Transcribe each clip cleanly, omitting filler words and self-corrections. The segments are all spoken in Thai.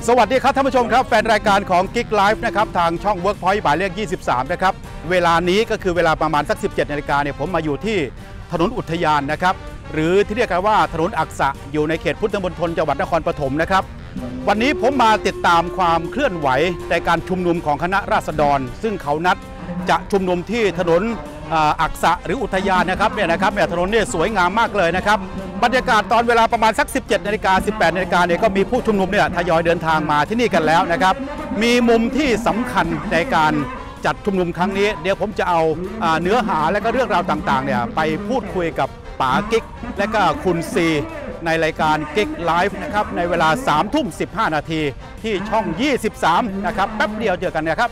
สวัสดีครับท่านผู้ชมครับแฟนรายการของ Geek Live นะครับทางช่อง Workpoint หมายเลข23นะครับเวลานี้ก็คือเวลาประมาณสัก 17 นาฬิกาเนี่ยผมมาอยู่ที่ถนนอุทยานนะครับหรือที่เรียกกันว่าถนนอักษะอยู่ในเขตพุทธมณฑลจังหวัดนครปฐมนะครับวันนี้ผมมาติดตามความเคลื่อนไหวในการชุมนุมของคณะราษฎรซึ่งเขานัดจะชุมนุมที่ถนนอักษะหรืออุทยานนะครับถนนเนี่ยสวยงามมากเลยนะครับบรรยากาศตอนเวลาประมาณสัก 17 นาฬิกา 18 นาฬิกาเนี่ยก็มีผู้ชุมนุมเนี่ยทยอยเดินทางมาที่นี่กันแล้วนะครับมีมุมที่สำคัญในการจัดชุมนุมครั้งนี้เดี๋ยวผมจะเอาเนื้อหาและก็เรื่องราวต่างๆเนี่ยไปพูดคุยกับป๋ากิ๊กและก็คุณซีในรายการ Geek Live นะครับในเวลา 3:15 นาทีที่ช่อง 23 นะครับแป๊บเดียวเจอกันนะครับ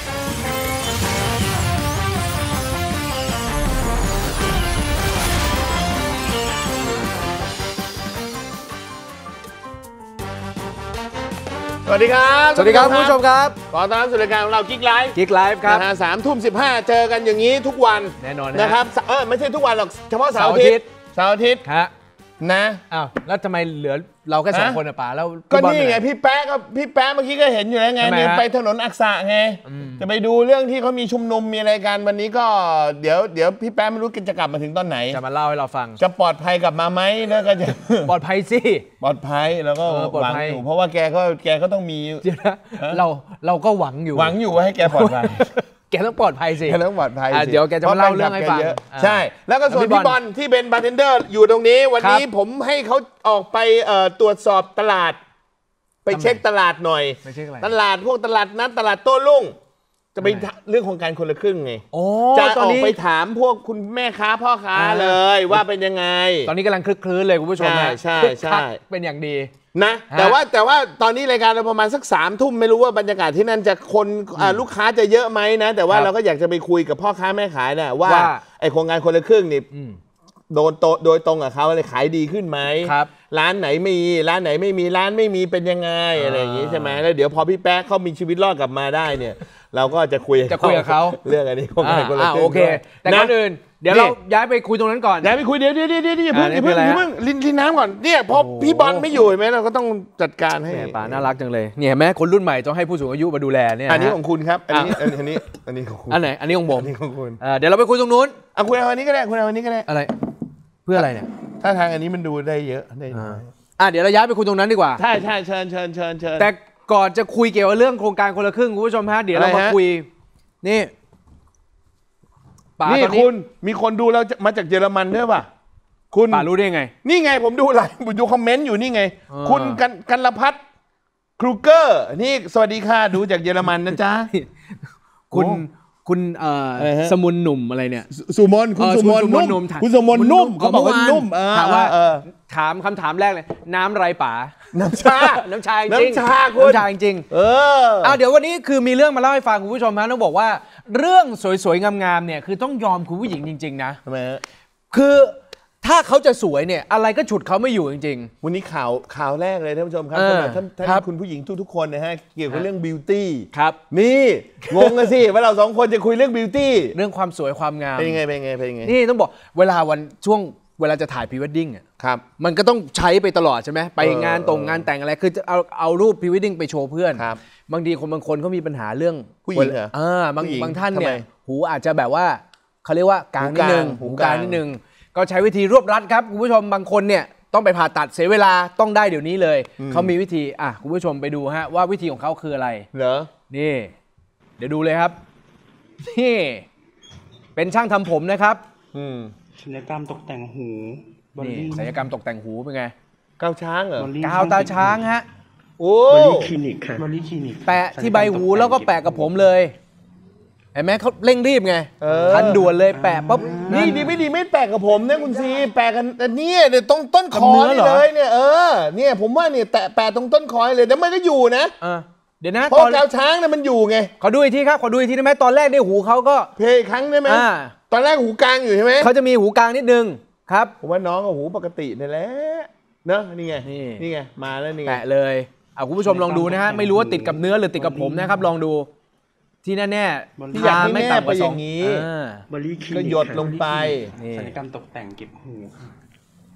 สวัสดีครับสวัสดีครับคุณผู้ชมครับขอต้อนรับสู่รายการของเรา Geek Live Geek Live ครับ 3:15เจอกันอย่างนี้ทุกวันแน่นอนนะครับไม่ใช่ทุกวันหรอกเฉพาะเสาร์อาทิตย์ฮะนะอ้าวแล้วทำไมเหลือเราแค่2คนอ่ะป๋าแล้วก็นี่ไงพี่แป๊ะเมื่อกี้ก็เห็นอยู่แล้วไงเนี่ยไปถนนอักษะไงจะไปดูเรื่องที่เขามีชุมนุมมีอะไรกันวันนี้ก็เดี๋ยวพี่แป๊ะไม่รู้จะกลับมาถึงตอนไหนจะมาเล่าให้เราฟังจะปลอดภัยกลับมาไหมแล้วก็จะปลอดภัยสิปลอดภัยแล้วก็หวังอยู่เพราะว่าแกก็ต้องมีเราก็หวังอยู่ว่าให้แกปลอดภัยแกต้องปลอดภัยสิแกต้องปลอดภัยเดี๋ยวแกจะมาเล่าเรื่องให้ฟังใช่แล้วก็ส่วนพี่บอลที่เป็นบาร์เทนเดอร์อยู่ตรงนี้วันนี้ผมให้เขาออกไปตรวจสอบตลาดไปเช็คตลาดหน่อยตลาดพวกตลาดนัดตลาดโต้รุ่งจะไปเรื่องโครงการคนละครึ่งไงจะออกไปถามพวกคุณแม่ค้าพ่อค้าเลยว่าเป็นยังไงตอนนี้กำลังคลึกคลื้นเลยคุณผู้ชมใช่เป็นอย่างดีนะแต่ว่าตอนนี้รายการเราประมาณสัก3 ทุ่มไม่รู้ว่าบรรยากาศที่นั่นจะคนลูกค้าจะเยอะไหมนะแต่ว่าเราก็อยากจะไปคุยกับพ่อค้าแม่ขายนะว่าไอโครงการคนละครึ่งนี่โดยตรงกับเขาเลยขายดีขึ้นไหมร้านไหนมีร้านไหนไม่มีร้านไม่มีเป็นยังไงอะไรอย่างงี้ใช่ไหมแล้วเดี๋ยวพอพี่แป๊ะเขามีชีวิตรอดกลับมาได้เนี่ยเราก็จะคุยกับเขาเรื่องอันนี้โครงการคนละครึ่งโอเคแต่ก่อนอื่นเดี๋ยวเราย้ายไปคุยตรงนั้นก่อนย้ายไปคุยเดี๋ยวอย่าเพิ่งลิ้นน้ำก่อนเนี่ยพอพี่บอลไม่อยู่ไหมเราก็ต้องจัดการให้ป๋าน่ารักจังเลยเนี่ยแม่คนรุ่นใหม่ต้องให้ผู้สูงอายุมาดูแลเนี่ยอันนี้ของคุณครับอันนี้ของคุณอันไหนอันนี้ของผมอันนี้ของคุณเดี๋ยวเราไปคุยตรงนู้นคุณเอาอันนี้ก็ได้อะไรเพื่ออะไรเนี่ยถ้าทางอันนี้มันดูได้เยอะได้เดี๋ยวเราย้ายไปคุยตรงนั้นดีกว่าใช่เชิญแต่ก่อนจะคุยเกี่ยวกับเรื่องโครงการคนละครึ่งคุณผู้ชมฮะเดี๋ยวเรามาคุยนี่คุณมีคนดูเรามาจากเยอรมันด้วยป่ะคุณป่ารู้ได้ไงนี่ไงผมดูคอมเมนต์อยู่นี่ไงคุณกันรพัฒน์ครูเกอร์นี่สวัสดีค่ะดูจากเยอรมันนะจ๊ะคุณสมุนหนุ่มอะไรเนี่ยสุมนคุณสมนนุ่มเขาบอกว่านุ่มถามว่าถามคำถามแรกเลยน้ำไรป๋าน้ำชาจริงน้ำชาจริงเดี๋ยววันนี้คือมีเรื่องมาเล่าให้ฟังคุณผู้ชมฮะต้องบอกว่าเรื่องสวยๆงามๆเนี่ยคือต้องยอมคุณผู้หญิงจริงๆนะทำไมคือถ้าเขาจะสวยเนี่ยอะไรก็ฉุดเขาไม่อยู่จริงๆวันนี้ข่าวแรกเลยท่านผู้ชมครับท่านคุณผู้หญิงทุกคนนะฮะเกี่ยวกับเรื่องบิวตี้ครับนี่งงกันสิว่าเรา2 คนจะคุยเรื่องบิวตี้เรื่องความสวยความงามเป็นยังไงนี่ต้องบอกเวลาจะถ่ายพรีเวดดิ้งอ่ะครับมันก็ต้องใช้ไปตลอดใช่ไหมไปงานแต่งอะไรคือจะเอารูปพรีเวดดิ้งไปโชว์เพื่อนบางทีบางคนเขามีปัญหาเรื่องผู้หญิงเหรอบางท่านเนี่ยหูอาจจะแบบว่าเขาเรียกว่ากลางนิดนึงหูกลางนิดนึงก็ใช้วิธีรวบรัดครับคุณผู้ชมบางคนเนี่ยต้องไปผ่าตัดเสียเวลาต้องได้เดี๋ยวนี้เลยเขามีวิธีคุณผู้ชมไปดูฮะว่าวิธีของเขาคืออะไรเหรอนี่เดี๋ยวดูเลยครับนี่เป็นช่างทำผมนะครับศัลยกรรมตกแต่งหูนี่ศัลยกรรมตกแต่งหูเป็นไงกาวช้างเหรอกาวตาช้างฮะโอ้บริคลินิกค่ะบริคลินิกแปะที่ใบหูแล้วก็แปะกับผมเลยเห็นไหมเขาเร่งรีบไงทันด่วนเลยแปะปั๊บนี่ดีไม่ดีไม่แปะกับผมเนี่ยคุณซีแปะกันเนี่ยต้องต้นคอเลยเนี่ยเนี่ยผมว่าเนี่ยแปะตรงต้นคอเลยแต่มันก็อยู่นะเดี๋ยวนะพอกาวช้างเนี่ยมันอยู่ไงขอดูอีกทีครับขอดูอีกทีได้ไหมตอนแรกในหูเขาก็เพย์ครั้งได้ไหมตอนแรกหูกลางอยู่ใช่ไหมเขาจะมีหูกลางนิดนึงครับผมว่าน้องกับหูปกตินี่แหละเนอะนี่ไงมาแล้วนี่แปะเลยคุณผู้ชมลองดูนะฮะไม่รู้ว่าติดกับเนื้อหรือติดกับผมนะครับลองดูที่แน่ๆที่อยากให้แม่ไปอย่างนี้ก็หยดลงไปศัลยกรรมตกแต่งเก็บหู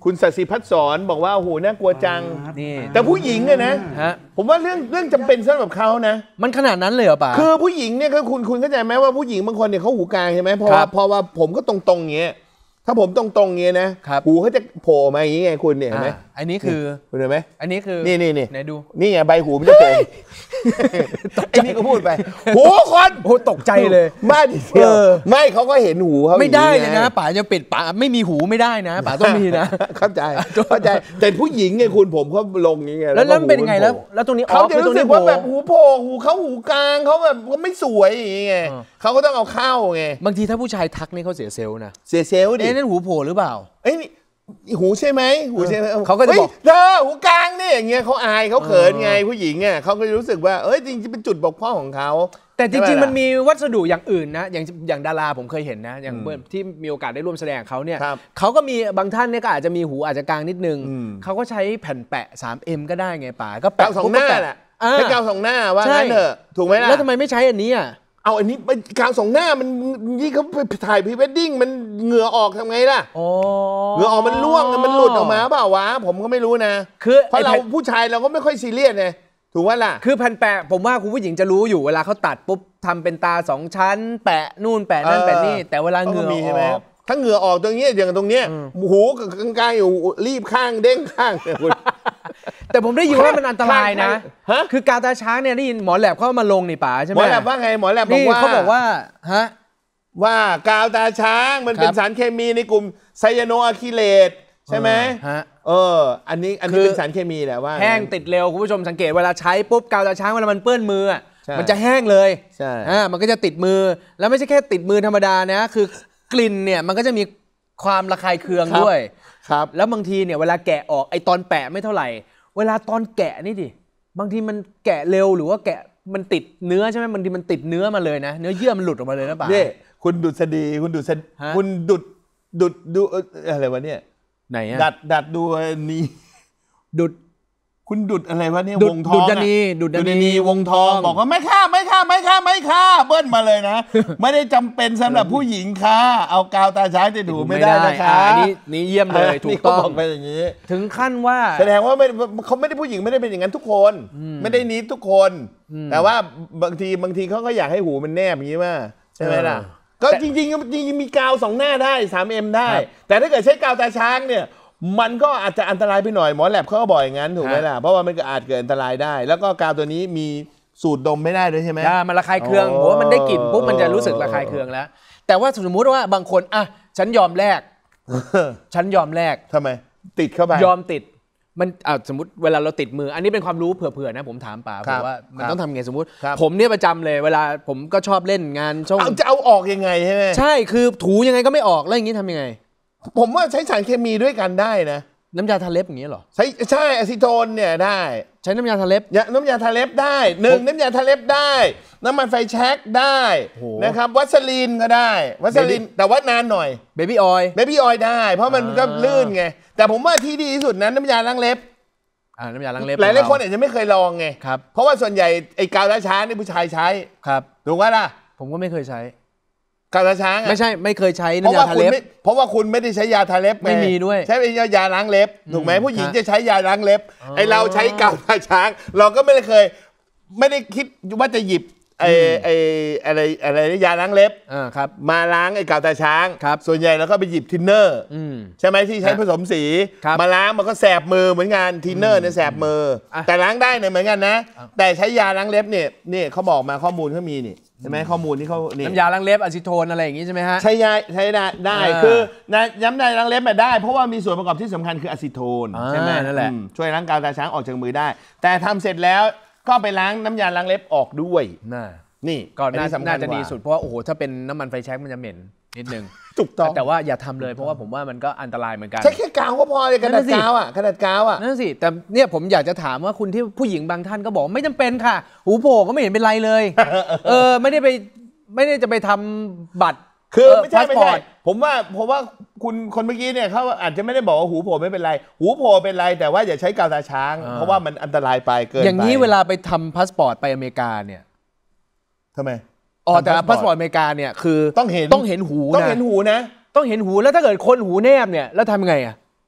คุณศศิพัฒน์สอนบอกว่าโอ้โหน่ากลัวจังนี่แต่ผู้หญิงเนี่ยนะฮะผมว่าเรื่องจำเป็นสำหรับเขานะมันขนาดนั้นเลยเหรอป๋าคือผู้หญิงเนี่ยก็คุณเข้าใจไหมว่าผู้หญิงบางคนเนี่ยเขาหูกลางใช่ไหมเพราะครัว่าบเพราะว่าผมก็ตรงๆอย่างเงี้ยถ้าผมตรงๆอย่างเงี้ยนะครับ หูเขาจะโผล่มาอย่างงี้ไงคุณเนี่ยเห็นไหมอันนี้คือคุณเห็นไหมอันนี้คือนี่ไหนดูนี่ไงใบหูมันจะโผล่ไอ้นี่ก็พูดไปหูคนโอ้ตกใจเลยไม่ดิเดียวไม่เขาก็เห็นหูเขาไม่ได้เลยอางนะงี้ป๋าจะปิดป๋าไม่มีหูไม่ได้นะป๋าต้องมีนะเข้าใจแต่ผู้หญิงไงคุณผมเขาลงอย่างเงี้ยแล้วมันเป็นยังไงแล้วตรงนี้เขาจะคือตรู้งสึนี้กว่าแบบหูโผล่หูเขาหูกลางเขาแบบเขาไม่สวยอย่างเงี้ยเขาก็ต้องเอาเข้าไงบางทีถ้าผู้ชายทักนี่เขาเสียเซลล์นะเสียเซลล์ดินั่นหูโผล่หรือเปล่าเอ้ยนี่หูใช่ไหมหูใช่ไหมเขาก็จะบอกฮ้ยเธอหูกลางเนี่ยอย่างเงี้ยเขาอายเขาเขินไงผู้หญิงอ่ะเขาก็รู้สึกว่าเอ้ยจริงๆเป็นจุดบกพร่องของเขาแต่จริงๆใช่ไหมล่ะมันมีวัสดุอย่างอื่นนะอย่างดาราผมเคยเห็นนะอย่างเมื่อที่มีโอกาสได้ร่วมแสดงกับเขาเนี่ยครับเขาก็มีบางท่านเนี่ยก็อาจจะมีหูอาจจะกลางนิดนึงอืมเขาก็ใช้แผ่นแปะ 3M ก็ได้ไงป๋าก็แปะกาวสองหน้าปุ๊บก็แหละอ่ให้กาวสองหน้าว่าใช่งั้นเถอะถูกไหมล่ะแล้วทำไมไม่ใช้อันนี้อ่ะเอาอันนี้ไปกาวสองหน้ามันนี่เขาไปถ่ายพรีเวดดิ้งมันเหงื่อออกทำไงล่ะอ๋อเหงื่อออกมันร่วงมันหลุดออกมาเปล่าวะผมก็ไม่รู้นะคือเพราะไอ้เราแผ่นผู้ชายเราก็ไม่ค่อยซีเรียสไงถูกว่าล่ะคือแผ่นแปะผมว่าคุณผู้หญิงจะรู้อยู่เวลาเขาตัดปุ๊บทำเป็นตา2 ชั้น แปะนู่นแปะนั่นแปะนี่แต่เวลาเหงื่อมีอใช่ไหมอกถ้าเหงื่อออกตรงเนี้ยอย่างตรงเนี้ยหูกับกลางๆอยู่รีบข้างเด้งข้างเนี่ยคุณแต่ผมได้ยินว่ามันอันตรายนะฮะคือกาวตาช้างเนี่ยได้ยินหมอแหลบเขาเอามาลงนี่ป๋าใช่ไหหมมอแลบว่าไงหมอแลบบอกนี่ว่าเขาบอกว่าฮะว่ากาวตาช้างมันเป็นครับสารเคมีในกลุ่มไซยาโนอะคริเลตใช่ไหมฮะอันนี้คือเป็นสารเคมีแหละว่าแห้งติดเร็วคุณผู้ชมสังเกตเวลาใช้ปุ๊บกาวตาช้างเวลามันเปื้อนมืออะใช่มันจะแห้งเลยใช่มันก็จะติดมือแล้วไม่ใช่แค่ติดมือธรรมดานะคือกลิ่นเนี่ยมันก็จะมีความระคายเคืองด้วยครับแล้วบางทีเนี่ยเวลาแกะออกไอตอนแปะไม่เท่าไหร่ เวลาตอนแกะนี่ดิบางทีมันแกะเร็วหรือว่าแกะมันติดเนื้อใช่ไหมบางทีมันติดเนื้อมาเลยนะเนื้อเยื่อมันหลุดออกมาเลยนะป๋านี่คุณดุษฎีคุณดุษฎีฮะคุณดุดดูอะไรวะเนี่ยไหนอะดัดดูอันนี้ดุดคุณดุดอะไรวะเนี่ยดุดวงทองดุดดานีอะดุดดานีดุดดานีวงทองบอกว่าไม่ฆ่าเบิ้ลมาเลยนะ ไม่ได้จำเป็นสำหรับผู้หญิงค่ะเอากาวตาช้างจะดูไม่ได้นะคะอันนี้เยี่ยมเลยถูกต้องนี่เขาบอกไปอย่างนี้ถึงขั้นว่าแสดงว่าเขาไม่ได้ผู้หญิงไม่ได้เป็นอย่างนั้นทุกคน ไม่ได้นิดทุกคน แต่ว่าบางทีเขาก็อยากให้หูมันแนบอย่างนี้ว่าใช่ไหมล่ะ ก็จริงๆมีกาวสองหน้าได้ 3M ได้ แต่ถ้าเกิดใช้กาวตาช้างเนี่ยมันก็อาจจะอันตรายไปหน่อยหมอแลบเขาก็บอกอย่างนั้นถูกไหมล่ะเพราะว่ามันก็อาจเกิดอันตรายได้ แล้วก็กาวตัวนี้มีสูตรดมไม่ได้ด้วยใช่ไหมมันระคายเคืองผมว่ามันได้กลิ่นปุ๊บมันจะรู้สึกระคายเคืองแล้ว แต่ว่าสมมุติว่าบางคนอ่ะฉันยอมแลกฉันยอมแลกทำไมติดเข้าไปยอมติดมันสมมติเวลาเราติดมืออันนี้เป็นความรู้เผื่อๆนะผมถามป๋าครับว่ามันครับต้องทำไงสมมติครับผมเนี่ยประจำเลยเวลาผมก็ชอบเล่นงานช่องจะเอาออกยังไงใช่ไหมใช่คือถูยังไงก็ไม่ออกแล้วอย่างนี้ทำยังไงผมว่าใช้สารเคมีด้วยกันได้นะน้ำยาทาเล็บอย่างนี้เหรอใช่อะซิโทนเนี่ยได้ใช้น้ำยาทาเล็บน้ำยาทาเล็บได้น้ำยาทาเล็บได้ น้ำมันไฟแช็กได้โอ้โหนะครับวัสลีนก็ได้วัสลีนแต่ว่านานหน่อยเบบี้ออยเบบี้ออยได้ เพราะมันก็ลื่นไงแต่ผมว่าที่ดีที่สุดนะน้ำยาล้างเล็บน้ำยาล้างเล็บหลายๆคนอาจจะไม่เคยลองไงครับเพราะว่าส่วนใหญ่ไอ้กาวตาช้างนี่ผู้ชายใช้ครับถูกไหมล่ะผมก็ไม่เคยใช้กาวตาช้างอะไม่ใช่ไม่เคยใช้เพราะน้ำยาว่าทาคุณเล็บเพราะว่าคุณไม่ได้ใช้ยาทาเล็บงไม่มีด้วยใช้เป็นยาล้างเล็บถูกไหมผู้หญิงฮะจะใช้ยาล้างเล็บไอเราใช้กาวตาช้าง เราก็ไม่ได้เคย ไม่ได้คิดว่าจะหยิบอะไรยาล้างเล็บครับมาล้างไอ้กาวตาช้างครับส่วนใหญ่เราก็ไปหยิบทินเนอร์ ใช่ไหมที่ใช้ฮะผสมสีครับมาล้างมันก็แสบมือเหมือนกันทินเนอร์เนี่ยแสบมือออ่ะแต่ล้างได้เนี่ยเหมือนกันนะ แต่ใช้ยาล้างเล็บเนี่ยนี่เขาบอกมาข้อมูลเขามีนี่ใช่ไหมข้อมูลที่เขานี่น้ำยาล้างเล็บอะซิโทนอะไรอย่างงี้ใช่ไหมฮะใช้ได้อ่าคือนะย้ำได้ล้างเล็บมาได้ เพราะว่ามีส่วนประกอบที่สำคัญคืออะซิโทนอ่าใช่ไหมนั่นแหละช่วยล้างกาวตาช้างออกจากมือได้ แต่ทำเสร็จแล้วก็ไปล้างน้ำยาล้างเล็บออกด้วยน่านี่ก็อัน่าสำคัญน่าจะกว่ดีสุดเพราะว่าโอ้โหถ้าเป็นน้ำมันไฟแช็กมันจะเหม็นนิดนึงถูกต้องแต่ว่าอย่าทำเลยเพราะว่าผมว่ามันก็อันตรายเหมือนกันใช้แค่กาวก็พอเลยกระนั่ดาษนน่ะสิกาวอ่ะกระดาษกาวอ่ะนั่นสิแต่เนี่ยผมอยากจะถามว่าคุณที่ผู้หญิงบางท่านก็บอกไม่จำเป็นค่ะ หูโผล่ก็ไม่เห็นเป็นไรเลย ไม่ได้จะไปทำบัตรคือไม่ใช่พาสปอร์ตผมว่าคุณคนเมื่อกี้เนี่ยเขาอาจจะไม่ได้บอกว่าหูโผล่ไม่เป็นไร หูโผล่เป็นไรแต่ว่าอย่าใช้กาวตาช้าง เพราะว่ามันอันตรายไปเกินไปอย่างนี้เวลาไปทำพาสปอร์ตไปอเมริกาเนี่ยทำไมแต่พาสปอร์ตอเมริกาเนี่ยคือต้องเห็นต้องเห็นหูต้องนะเห็นหูนะต้องเห็นหูแล้วถ้าเกิดคนหูแนบเนี่ยแล้วทำยังไงอ่ะ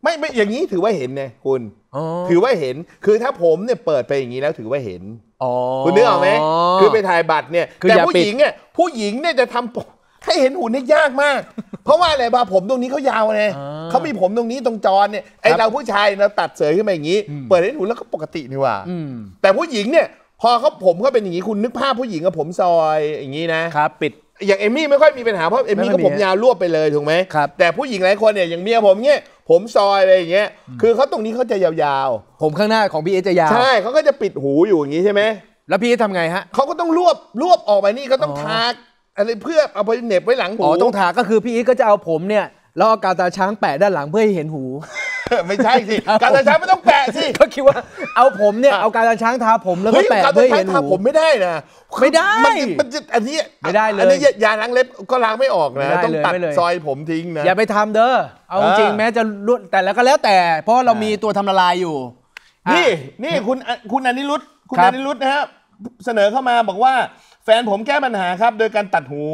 ไม่อย่างนี้ถือว่าเห็นไงคุณถือว่าเห็นคือถ้าผมเนี่ยเปิดไปอย่างนี้แล้วถือว่าเห็นคุณนึกออกไหมคือไปถ่ายบัตรเนี่ยแต่ผู้หญิงเนี่ยจะทำให้เห็นหุ่นได้ยากมากเพราะว่าอะไรบ้าผมตรงนี้เขายาวไงเขามีผมตรงนี้ตรงจรเนี่ยไอเราผู้ชายเราตัดเสยขึ้นมาอย่างนี้เปิดให้หุ่นแล้วก็ปกตินี่ว่าแต่ผู้หญิงเนี่ยพอผมก็เป็นอย่างนี้คุณนึกภาพผู้หญิงกับผมซอยอย่างนี้นะครับปิดอย่างเอมมี่ไม่ค่อยมีปัญหาเพราะเอมมี่ก็ผมยาวรวบไปเลยถูกไหมแต่ผู้หญิงหลายคนเนี่ยอย่างเมียผมเนี่ยผมซอยอะไรอย่างเงี้ยคือเขาตรงนี้เขาจะยาวๆผมข้างหน้าของพี่เอจะยาวใช่เขาก็จะปิดหูอยู่อย่างนี้ใช่ไหมแล้วพี่เอทำไงฮะเขาก็ต้องรวบออกไปนี่ก็ต้องทาอะไรเพื่อเอาไปเหน็บไว้หลังหูต้องทาก็คือพี่เอก็จะเอาผมเนี่ยแล้วเอากาวตาช้างแปะด้านหลังเพื่อให้เห็นหูไม่ใช่สิกาวตาช้างไม่ต้องแปะสิก็คิดว่าเอาผมเนี่ยเอากาวตาช้างทาผมแล้วก็แปะเพื่อให้เห็นหูผมไม่ได้นะไม่ได้มันอันนี้ไม่ได้เลยอันนี้ยาล้างเล็บก็ล้างไม่ออกนะต้องตัดซอยผมทิ้งนะอย่าไปทำเด้อเอาจริงแม้จะแต่แล้วก็แล้วแต่เพราะเรามีตัวทำละลายอยู่นี่คุณอนิรุตนะฮะเสนอเข้ามาบอกว่าแฟนผมแก้ปัญหาครับโดยการตัดหู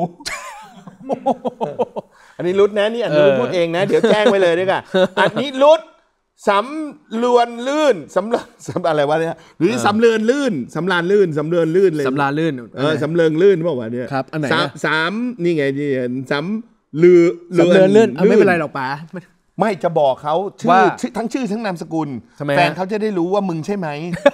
อันนี้รุดนะนี่อันนี้รุดพูดเองนะเดี๋ยวแจ้งไว้เลยด้วยกันอันนี้รุดสำรวนลื่นสำอะไรวะเนี่ยหรือสำเริญลื่นสำรานลื่นสำเริญลื่นเลยสำรานลื่นสำเริงลื่นบอกว่าเนี่ยครับอันไหนสามนี่ไงนี่สำเรือสำเริญลื่นไม่เป็นไรหรอกป๋าไม่จะบอกเขาชื่อทั้งชื่อทั้งนามสกุลแฟนเขาจะได้รู้ว่ามึงใช่ไหม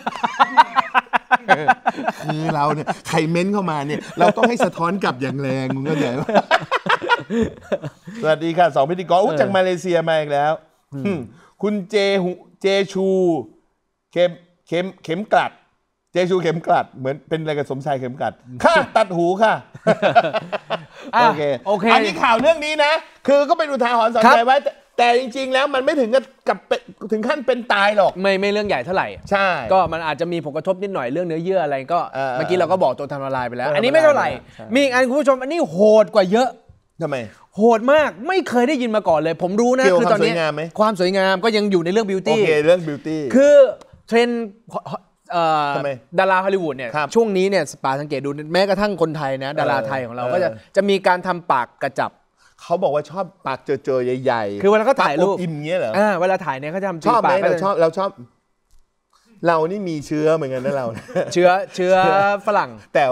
คือเราเนี่ยใครเม้นเข้ามาเนี่ยเราต้องให้สะท้อนกลับอย่างแรงมึงเข้าใจไหมสวัสดีค่ะ2พิธีกรจากมาเลเซียมาอีกแล้วคุณเจชูเข็มกลัดเจชูเข็มกลัดเหมือนเป็นอะไรกับสมชายเข็มกลัดค่ะตัดหูค่ะโอเคอันนี้ข่าวเรื่องนี้นะคือก็เป็นอุทาหรณ์สอนใจไว้แต่จริงๆแล้วมันไม่ถึงกับถึงขั้นเป็นตายหรอกไม่เรื่องใหญ่เท่าไหร่ใช่ก็มันอาจจะมีผลกระทบนิดหน่อยเรื่องเนื้อเยื่ออะไรก็เมื่อกี้เราก็บอกตัวทำละลายไปแล้วอันนี้ไม่เท่าไหร่มีอีกอันคุณผู้ชมอันนี้โหดกว่าเยอะทำไมโหดมากไม่เคยได้ยินมาก่อนเลยผมรู้นะคือตอนนี้ความสวยงามก็ยังอยู่ในเรื่องบิวตี้โอเคเรื่องบิวตี้คือเทรนด์ดาราฮอลลีวูดเนี่ยช่วงนี้เนี่ยป่าสังเกตดูแม้กระทั่งคนไทยนะดาราไทยของเราก็จะมีการทำปากกระจับเขาบอกว่าชอบปากเจอใหญ่ๆคือเวลาเขาถ่ายรูปอิมเงี้ยเหรอเวลาถ่ายเนี่ยเขาจะทำชอบไหมเราชอบเรานี่มีเชื้อเหมือนกันนะเราเชื้อฝรั่งแต่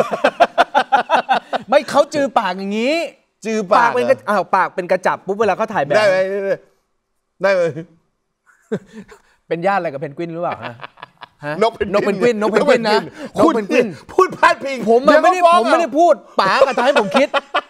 ไม่เขาจือปากอย่างนี้จือปากเป็นปากเป็นกระจับปุ๊บเวลาเขาถ่ายแบบได้ไหมเป็นญาติอะไรกับเพนกวินหรือเปล่าฮะนกเพนกวินนะนกเพนกวินพูดพาดพิงผมไม่ได้พูดป๋ากับทำให้ผมคิด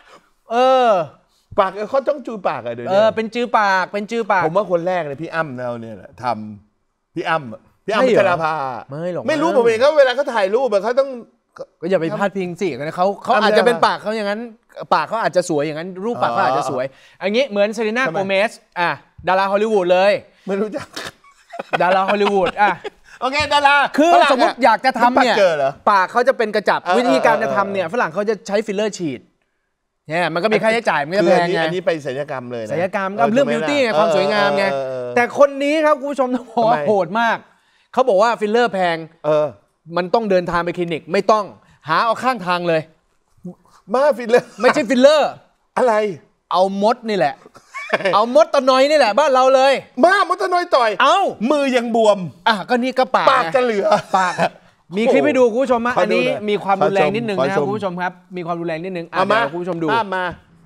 ปากเขาต้องจือปากอะเดี๋ยวนี้เป็นจือปากผมว่าคนแรกเลยพี่อ้ำเราเนี่ยทำพี่อ้ำพัชราภาไม่รู้ผมเองก็เวลาเขาถ่ายรูปแบบเขาต้องก็อย่าไปพาดพิงสิเขาอาจจะเป็นปากเขาอย่างนั้นปากเขาอาจจะสวยอย่างนั้นรูปปากเขาอาจจะสวยอันนี้เหมือนเซรีน่าโกเมสดาราฮอลลีวูดเลยไม่รู้จักดาราฮอลลีวูดโอเคดาราคือสมมติอยากจะทำเนี่ยปากเขาจะเป็นกระจับวิธีการจะทำเนี่ยฝรั่งเขาจะใช้ฟิลเลอร์ฉีดเนี่ยมันก็มีค่าใช้จ่ายมันก็แพงไงอันนี้ไปศัลยกรรมเลยศัลยกรรมก็เรื่องบิวตี้ไงความสวยงามไงแต่คนนี้ครับคุณผู้ชมต้องบอกว่าโหดมากเขาบอกว่าฟิลเลอร์แพงมันต้องเดินทางไปคลินิกไม่ต้องหาเอาข้างทางเลยมาฟิลเลอร์ไม่ใช่ฟิลเลอร์อะไรเอามดนี่แหละเอามดตะนอยนี่แหละบ้านเราเลยมดตะนอยต่อยมือยังบวมก็นี่ก็ปากจะเหลือปากมีคลิปให้ดูคุณผู้ชมอันนี้มีความรุนแรงนิดนึงนะคุณผู้ชมครับมีความรุนแรงนิดนึงเดี๋ยวคุณผู้ชมดูมา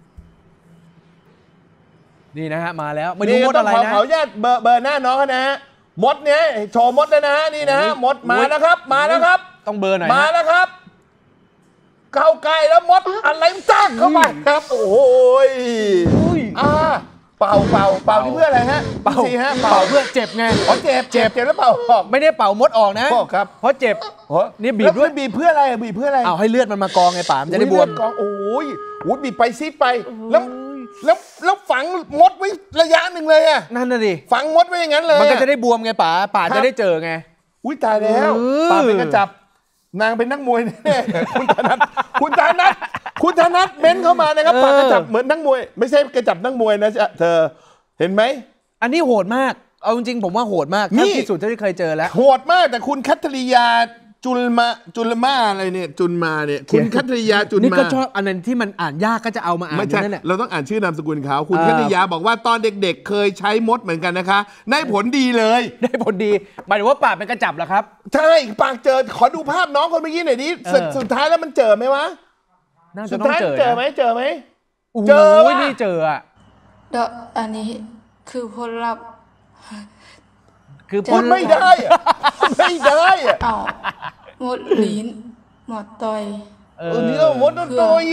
นี่นะฮะมาแล้วมาดูมดอะไรนะขออนุญาตเบอร์หน้าน้องนะฮะมดเนี้ยโชว์มดแล้วนะนี่นะมดมาแล้วครับต้องเบอร์หน่อยมาแล้วครับเข้าใกล้แล้วมดอะไรจ้างเข้ามาครับโอ้ยเป่านี่เพื่ออะไรฮะเป่าเพื่อเจ็บไงเจ็บแล้วเป่าออกไม่ได้เป่ามดออกนะเพราะเจ็บนี่บีบด้วยบีบเพื่ออะไรเอาให้เลือดมันมากองไงป๋ามันจะได้บวมโอ้ยบีบไปซีดไปแล้วฝังมดไว้ระยะหนึ่งเลยอ่ะนั่นน่ะดิฝังมดไว้อย่างนั้นเลยมันก็จะได้บวมไงป๋าจะได้เจอไงอุ้ยตายแล้วป๋าเป็นกระจับนางเป็นนักมวยแน่คุณธนัทเม้นเข้ามานะครับปากกระจับเหมือนนักมวยไม่ใช่กระจับนักมวยนะเธอเห็นไหมอันนี้โหดมากเอาจริงๆผมว่าโหดมากที่สุดที่เคยเจอแล้วโหดมากแต่คุณคัทริยาจุลมาอะไรเนี่ยจุลมาเนี่ยคุณคัตริยาจุลมานี่ก็ชอบอันนั้นที่มันอ่านยากก็จะเอามาอ่านไม่ใช่นั่นแหละเราต้องอ่านชื่อนามสกุลเขาคุณคัตริยาบอกว่าตอนเด็กๆเคยใช้มดเหมือนกันนะคะได้ผลดีเลยได้ผลดีหมายถึงว่าปากเป็นกระจับเหรอครับใช่ปากเจอขอดูภาพน้องคนเมื่อกี้หน่อยดิสุดท้ายแล้วมันเจอไหมวะสุดท้ายเจอไหมเจอนี่เจออ่ะอันนี้คือผลลัพธ์คือพูดไม่ได้ไม่ได้เอาหมดลิ้นหมดต่อยนี่หมดต่อย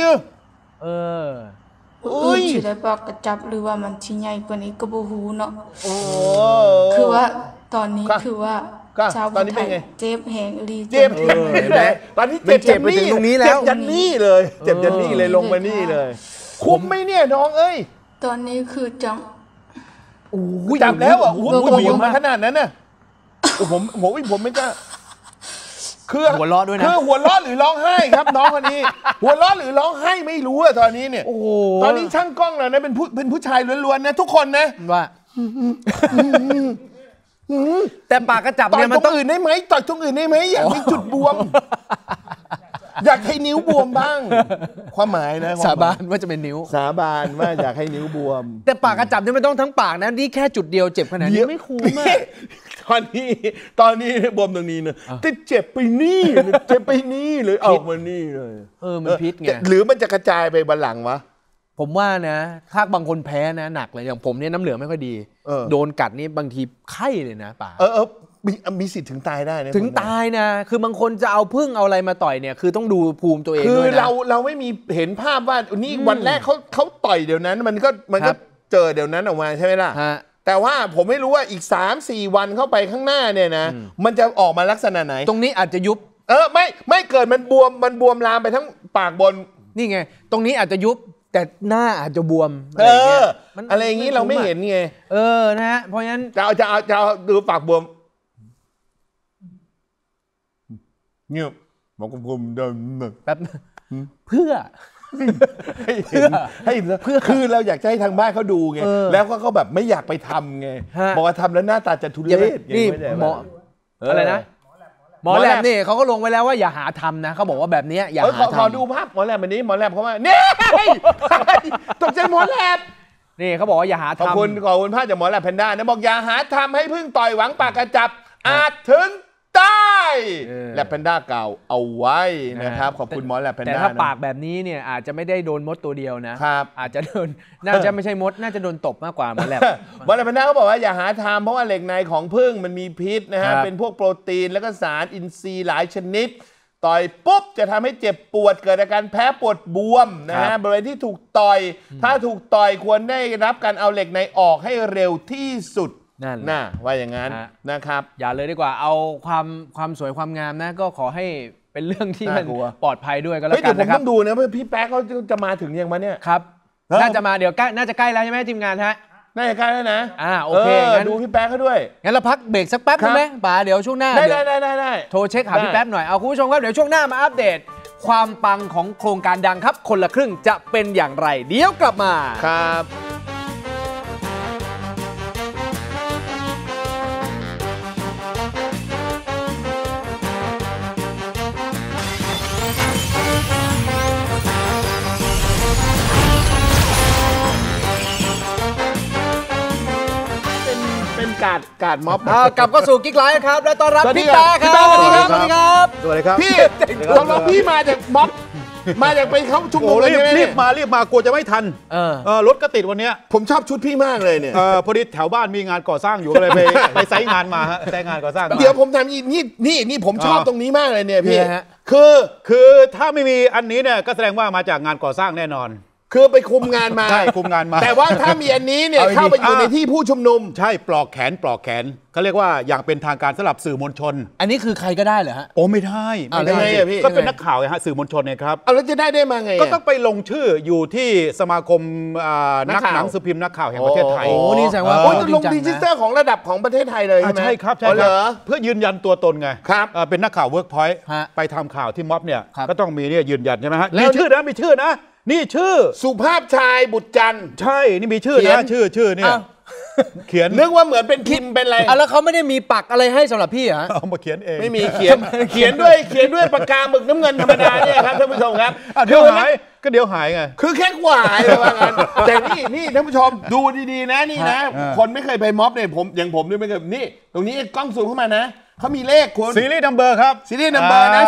สิได้ปากกระจับหรือว่ามันชิ้นใหญ่กว่านี้ก็บ่ฮู้เนาะคือว่าตอนนี้คือว่าชาวไทยเจ็บแหงรีเจ็บตอนนี้เจ็บไปถึงตรงนี้แล้วเจ็บยันนี่เลยเจ็บยันนี่เลยลงมานี่เลยคุ้มไหมเนี่ยน้องเอ้ยตอนนี้คือจังจับแล้วหัวมาขนาดนั้นน่ะผมไม่กล้าคือหัวเราะด้วยนะคือหัวเราะหรือร้องไห้ครับน้องคนนี้หัวเราะหรือร้องไห้ไม่รู้อะตอนนี้เนี่ยตอนนี้ช่างกล้องเราเนี่ยเป็นผู้ชายล้วนๆนะทุกคนนะว่าแต่ปากกระจับเนี่ยมันต้องอื่นได้ไหมต่อยตรงอื่นได้ไหมอยากมีจุดบวมอยากให้นิ้วบวมบ้างความหมายนะสาบานว่าจะเป็นนิ้วสาบานว่าอยากให้นิ้วบวมแต่ปากกระจับเนี่ยมันต้องทั้งปากนะนี่แค่จุดเดียวเจ็บขนาดนี้ไม่คุ้มมากตอนนี้บวมตรงนี้นะแต่เจ็บไปนี่เจ็บไปนี่เลยออกมานี่เลยมันพิษไงหรือมันจะกระจายไปบนหลังวะผมว่านะถ้าบางคนแพ้นะหนักเลยอย่างผมเนี่ยน้ำเหลืองไม่ค่อยดีโดนกัดนี่บางทีไข้เลยนะป่ามีสิทธิ์ถึงตายได้นะถึงตายนะคือบางคนจะเอาพึ่งเอาอะไรมาต่อยเนี่ยคือต้องดูภูมิตัวเองด้วยนะคือเราไม่มีเห็นภาพว่านี่วันแรกเขาต่อยเดี๋ยวนั้นมันก็เจอเดี๋ยวนั้นออกมาใช่ไหมล่ะแต่ว่าผมไม่รู้ว่าอีก 3-4 วันเข้าไปข้างหน้าเนี่ยนะมันจะออกมาลักษณะไหนตรงนี้อาจจะยุบไม่เกิดมันบวมลามไปทั้งปากบนนี่ไงตรงนี้อาจจะยุบแต่หน้าอาจจะบวมอะไรอย่างนี้เราไม่เห็นไงนะฮะเพราะฉะนั้นจะเอาดูปากบวมเงียบบอกผมเดินแบบเพื่อคือเราอยากให้ทางบ้านเขาดูไงแล้วก็เขาแบบไม่อยากไปทำไงบอกว่าทำแล้วหน้าตาจะทุเรศนี่หมออะไรนะหมอแลบนี่เขาก็ลงไว้แล้วว่าอย่าหาทำนะเขาบอกว่าแบบนี้อย่าหาทำขอดูภาพหมอแลบวันนี้หมอแลบเขาว่าเนี่ยตกใจหมอแลบนี่เขาบอกว่าอย่าหาทำขอบคุณภาพจากหมอแลบแพนด้านะบอกอย่าหาทำให้พึ่งต่อยหวังปากกระจับอาจถึงได้แลบแพนด้ากล่าวเอาไว้นะครับขอบคุณหมอแลบแพนด้าแต่ถ้าปากแบบนี้เนี่ยอาจจะไม่ได้โดนมดตัวเดียวนะครับอาจจะโดนน่าจะไม่ใช่มดน่าจะโดนตบมากกว่าหมอแลบแพนด้าเขาบอกว่าอย่าหาทำเพราะว่าเหล็กในของผึ้งมันมีพิษนะฮะเป็นพวกโปรตีนแล้วก็สารอินทรีย์หลายชนิดต่อยปุ๊บจะทำให้เจ็บปวดเกิดอาการแพ้ปวดบวมนะฮะบริเวณที่ถูกต่อยถ้าถูกต่อยควรได้รับการเอาเหล็กในออกให้เร็วที่สุดน่ะว่าอย่างนั้นนะครับอย่าเลยดีกว่าเอาความสวยความงามนะก็ขอให้เป็นเรื่องที่มันปลอดภัยด้วยก็แล้วกันนะครับผมต้องดูนะพี่แป๊กเขาจะมาถึงยังมาเนี่ยครับน่าจะมาเดี๋ยวน่าจะใกล้แล้วใช่ไหมทีมงานฮะน่าจะใกล้แล้วนะโอเคงั้นดูพี่แป๊กเขาด้วยงั้นเราพักเบรกสักแป๊บนึงไหมป๋าเดี๋ยวช่วงหน้าได้โทรเช็คหาพี่แป๊บหน่อยเอาคุณผู้ชมครับเดี๋ยวช่วงหน้ามาอัปเดตความปังของโครงการดังครับคนละครึ่งจะเป็นอย่างไรเดี๋ยวกลับมาครับกาดม็อบกลับก็สู่กิ๊กไลฟ์ครับและต้อนรับพี่แป๊ะครับสวัสดีครับสวัสดีครับพี่ตอนพี่มาจากม็อบมาจากไปเข้าชุมนุมรีบมากลัวจะไม่ทันรถก็ติดวันนี้ผมชอบชุดพี่มากเลยเนี่ยพอดีแถวบ้านมีงานก่อสร้างอยู่ก็เลยไปไซต์งานมาฮะไซต์งานก่อสร้างเดี๋ยวผมทำนี่ผมชอบตรงนี้มากเลยเนี่ยพี่คือถ้าไม่มีอันนี้เนี่ยก็แสดงว่ามาจากงานก่อสร้างแน่นอนคือไปคุมงานมาใช่คุมงานมาแต่ว่าถ้ามีอันนี้เนี่ยเข้าไปอยู่ในที่ผู้ชุมนุมใช่ปลอกแขนเขาเรียกว่าอย่างเป็นทางการสำหรับสื่อมวลชนอันนี้คือใครก็ได้เหรอฮะโอ้ไม่ได้ก็เป็นนักข่าวฮะสื่อมวลชนเนี่ยครับแล้วจะได้มาไงก็ต้องไปลงชื่ออยู่ที่สมาคมนักหนังสือพิมพ์นักข่าวแห่งประเทศไทยโอ้นี่แสดงว่าลงดิจิทัลของระดับของประเทศไทยเลยใช่ไหมใช่ครับใช่ครับเพื่อยืนยันตัวตนไงครับเป็นนักข่าวเวิร์กพอยต์ไปทำข่าวที่ม็อบเนี่ยก็ต้องมีเนี่ยยืนยันใช่ไหมฮะมีชื่อนะนี่ชื่อสุภาพชายบุตรจันทร์ใช่นี่มีชื่อนะชื่อเนี่ยเขียนนึกว่าเหมือนเป็นพิมพ์เป็นอะไรแล้วเขาไม่ได้มีปักอะไรให้สำหรับพี่เหรอเอามาเขียนเองไม่มีเขียนด้วยปากกาหมึกน้ำเงินธรรมดาเนี่ยครับท่านผู้ชมครับเดี๋ยวหายก็เดี๋ยวหายไงคือแค่กว่าหายเลยว่างั้นแต่นี่ท่านผู้ชมดูดีๆนะนี่นะ คนไม่เคยไปม็อบเนี่ยอย่างผมนี่ไม่เคยนี่ตรงนี้กล้องซูมเข้ามานะเขามีเลขคุณซีรีส์นัมเบอร์ครับซีรีส์นัมเบอร์นะ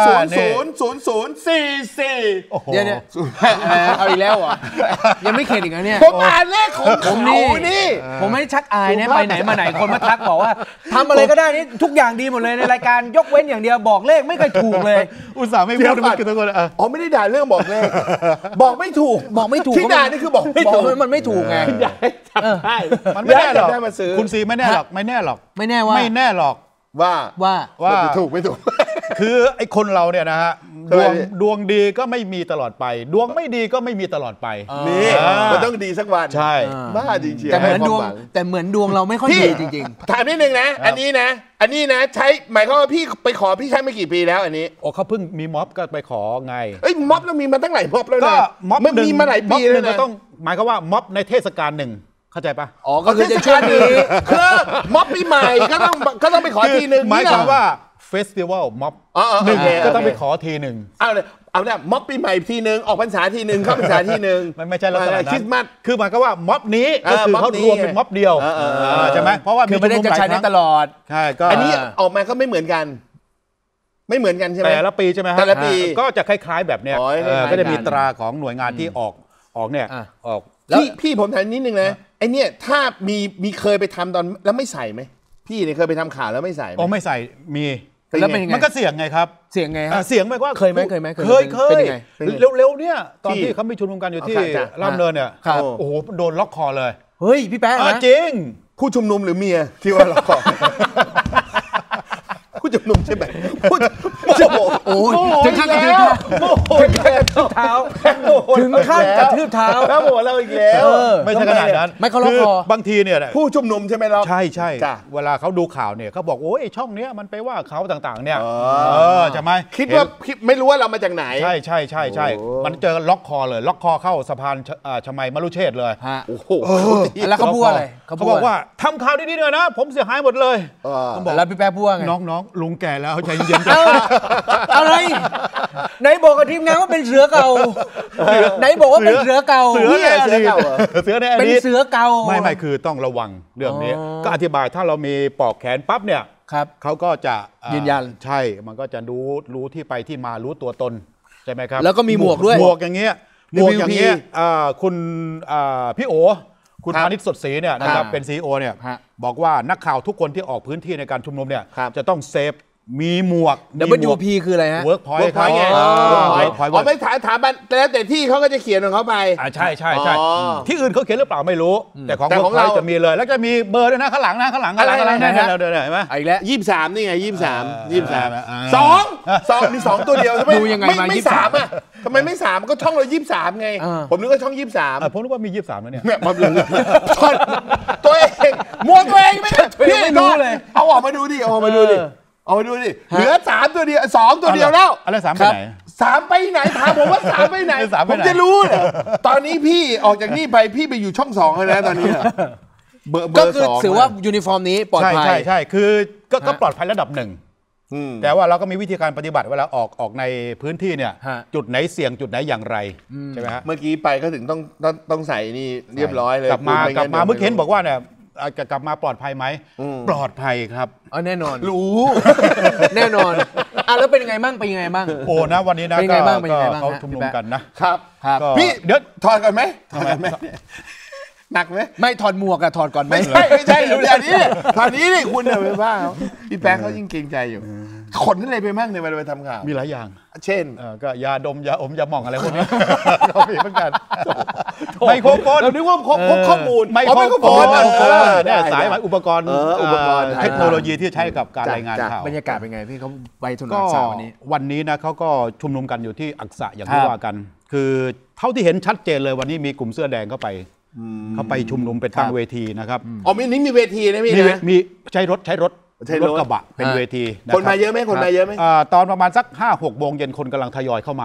000044 โอ้โหเดี๋ยวเอาอีกแล้วเหรอยังไม่เข็ดอีกนะเนี่ยผมอ่านเลขของผมเขานี่นี่ผมไม่ชักอายนะไปไหนมาไหนคนมาทักบอกว่าทำอะไรก็ได้นี่ทุกอย่างดีหมดเลยในรายการยกเว้นอย่างเดียวบอกเลขไม่เคยถูกเลยอุตส่าห์ไม่พูดมันคือทุกคนอ๋อไม่ได้ด่าเรื่องบอกเลขบอกไม่ถูกบอกไม่ถูกที่ด่านี่คือบอกไม่ถูกมันไม่ถูกไงอยากให้จำได้มันไม่แน่หรอกได้มาซื้อคุณซีไม่แน่หรอกไม่แน่หรอกไม่แน่ว่าไม่แน่หรอกว่า ไม่ถูกคือไอ้คนเราเนี่ยนะฮะทำไมดวงดีก็ไม่มีตลอดไป ดวงไม่ดีก็ไม่มีตลอดไปนี่ มันต้องดีสักวันใช่บ้าจริงๆแต่เหมือนให้ดวงความหงแต่เหมือนดวงเราไม่ค่อยพี่ดีจริงถามนิดนึงนะ อันนี้นะใช้หมายความว่าพี่ไปขอพี่ใช้มากี่ปีแล้วอันนี้โอ้เขาเพิ่งมีม็อบก็ไปขอไงเอ้ยม็อบเรามีมาตั้งหลายม็อบแล้วก็นะม็อบมันมีมาหลายปีม็อบหแล้นึ่วงก็นะต้องหมายความว่าม็อบในเทศกาลหนึ่งเข้าใจปะๆอ๋อก็คือจะช่วงนี้คือม็อบปีใหม่ก็ต้องไปขอทีนึงหมายความนี่เหรอว่าเฟสติวัลม็อบอ๋อหนึ่งโอเคก็ต้องโอเคไปขอทีหนึ่งเอาเนี่ยม็อบปีใหม่ทีนึงออกพรรษาทีนึงเข้าพรรษาทีนึงมันไม่ใช่ลักษณะนั้นคริสต์มาสคือหมายความว่าม็อบนี้ก็คือม็อบเขานี้รวมเป็นม็อบเดียว ใช่ไหมเพราะว่าคือไม่ได้จะใช้ได้ตลอดใช่ก็อันนี้ออกมาก็ไม่เหมือนกัน ไม่เหมือนกันใช่ไหมแต่ละปีใช่ไหมฮแต่ละปีก็จะคล้ายๆแบบเนี้ยอ๋อคล้ายๆก็จะมีกันตราของหน่วยงานที่ออกเนี่ยอ่ะออกพี่ผมถามนิดนึงนะไอเนี่ยถ้ามีเคยไปทำตอนแล้วไม่ใส่ไหมพี่เนี่ยเคยไปทำข่าวแล้วไม่ใส่ไหมโอ้ไม่ใส่มีแล้วเป็นยังไงมันก็เสี่ยงไงครับเสียงไงฮะเสียงไม่ว่าเคยไหมเคยเป็นยังไงเร็วๆเนี่ยตอนที่เขามีชุมนุมกันอยู่ที่จ้ะลาดเนินเนี่ยครับโอ้โหโดนล็อกคอเลยเฮ้ยพี่แป๊ะนะจริงผู้ชุมนุมหรือเมียที่ว่าเราขอ ผู้ชุมนุมใช่ไหมผู้โอ้ยถึงขั้นกระทืบเท้าถึงขั้นกระทืบเท้าแล้วโมเราอีกแล้วไม่ใช่ขนาดนั้นไม่เขาล็อกคอบางทีเนี่ยผู้ชุมนุมใช่ไหมเราใช่จ้ะเวลาเขาดูข่าวเนี่ยเขาบอกโอ้ยช่องเนี้ยมันไปว่าเขาต่างๆเนี่ยใช่ไหมคิดว่าไม่รู้ว่าเรามาจากไหนใช่มันเจอล็อกคอเลยล็อกคอเข้าสะพานชมัยมรุเชษฐ์เลยฮะโอ้โหแล้วเขาพูดอะไรเขาบอกว่าทำข่าวดีๆหน่อยนะ ผมเสียหายหมดเลยแล้วพี่แป๊ะพูดว่าไงน้องลุงแก่แล้วใจเย็นๆเอ้าอะไรไหนบอกกับทีมงานว่าเป็นเสือเก่าไหนบอกว่าเป็นเสือเก่าเสือในอดีตเสือในอเป็นดีตเสือเก่าไม่คือต้องระวังเรื่องนี้อ๋อก็อธิบายถ้าเรามีปอกแขนปั๊บเนี่ยครับเขาก็จะยืนยันใช่มันก็จะรู้ที่ไปที่มารู้ตัวตนใช่ไหมครับแล้วก็มีหมวกด้วยหมวกอย่างเงี้ยหมวกอย่างเงี้ยคุณพี่โอคุณครับพานิชสดศรีเนี่ยนะครับครับเป็น CEO เนี่ยฮะบอกว่านักข่าวทุกคนที่ออกพื้นที่ในการชุมนุมเนี่ยครับจะต้องเซฟมีหมวก WP คืออะไรฮะเวิร์กพอยต์ Work point ไง Work point อ๋อไม่ถามแล้วแต่ที่เขาก็จะเขียนของเขาไปใช่อ๋อที่อื่นเขาเขียนหรือเปล่าไม่รู้ แต่ของแต่ของเราเราจะมีเลย แล้วจะมีเบอร์ด้วยนะข้างหลังนะข้างหลังอะไรเนี่ยเราเดินเห็นไหมอีกแล้ว 23นี่ไง23 อ่า 23มี2ตัวเดียวทำไมดูยังไงมาไม่ 23 3อ่ะทำไมไม่3ก็ช่องเรา23ไงอ่าผมนึกว่าช่อง23 ผมนึกว่ามี23แล้วเนี่ยเนี่ยมาเลยตัวเองมัวตัวเองไม่ได้ตัวเองไม่รู้เลยเอาออกมาดูดิเอาออกมาดูดิเอามาดูดิเหลือ3ตัวเดียว2ตัวเดียวแล้วอะไร3ไปไหน 3ไปไหนถามผมว่า3ไปไหน 3ไปผมไหนจะรู้เหรอตอนนี้พี่ออกจากนี่ไปพี่ไปอยู่ช่อง2แล้วนะตอนนี้เบอร์ก็คือสงถือว่ายูนิฟอร์มนี้ปลอดภัยใช่คือก็ปลอดภัยระดับหนึ่งอืมแต่ว่าเราก็มีวิธีการปฏิบัติเวลาออกในพื้นที่เนี่ยฮะจุดไหนเสี่ยงจุดไหนอย่างไรใช่ไหมฮะเมื่อกี้ไปก็ถึงต้องใส่นี่เรียบร้อยเลยกลับมาพูดไงั้นเมื่อกี้เห็นบอกว่าเนี่ยกลับมาปลอดภัยไหมปลอดภัยครับแน่นอนรู้แน่นอนแล้วเป็นยังไงบ้างเป็นยังไงบ้างโอ้นะวันนี้นะเป็นไงบ้างเป็นยังไงบ้างเขาฮะชุมนุมกันนะครับครับก็พี่เดี๋ยวถอดก่อนไหมถอดก่อนไหมหนักไหมไม่ถอดหมวกอะถอดก่อนไหมไม่ใช่ดูอย่างนี้ตอนนี้นี่คุณเนี่ยไปบ้าเขาพี่แป๊กเขายิ่งเกรงใจอยู่ขนอะไรไปมั่งในเวลาไปทำข่าวมีหลายอย่างเช่นก็ยาดมยาอมยาหม่องอะไรพวกนี้ เรามีเหมือนกันไมโครโฟนเรานึกว่าพกข้อมูลไมโครโฟนเนี่ยสายได้อุปกรณ์อุปกรณ์เทคโนโลยีที่ใช้กับการรายงานข่าวบรรยากาศเป็นไงพี่เขาไปถนนก็อักษะวันนี้วันนี้นะเขาก็ชุมนุมกันอยู่ที่อักษะอย่างที่ครับว่ากัน คือเท่าที่เห็นชัดเจนเลยวันนี้มีกลุ่มเสื้อแดงเข้าไปชุมนุมเป็นตั้งเวทีนะครับอ๋อนี่มีเวทีนะพี่นะมีใช้รถใช้รถกระบะเป็นเวทีคนมาเยอะไหมคนมาเยอะไหมตอนประมาณสัก 5-6 โมงเย็นคนกำลังทยอยเข้ามา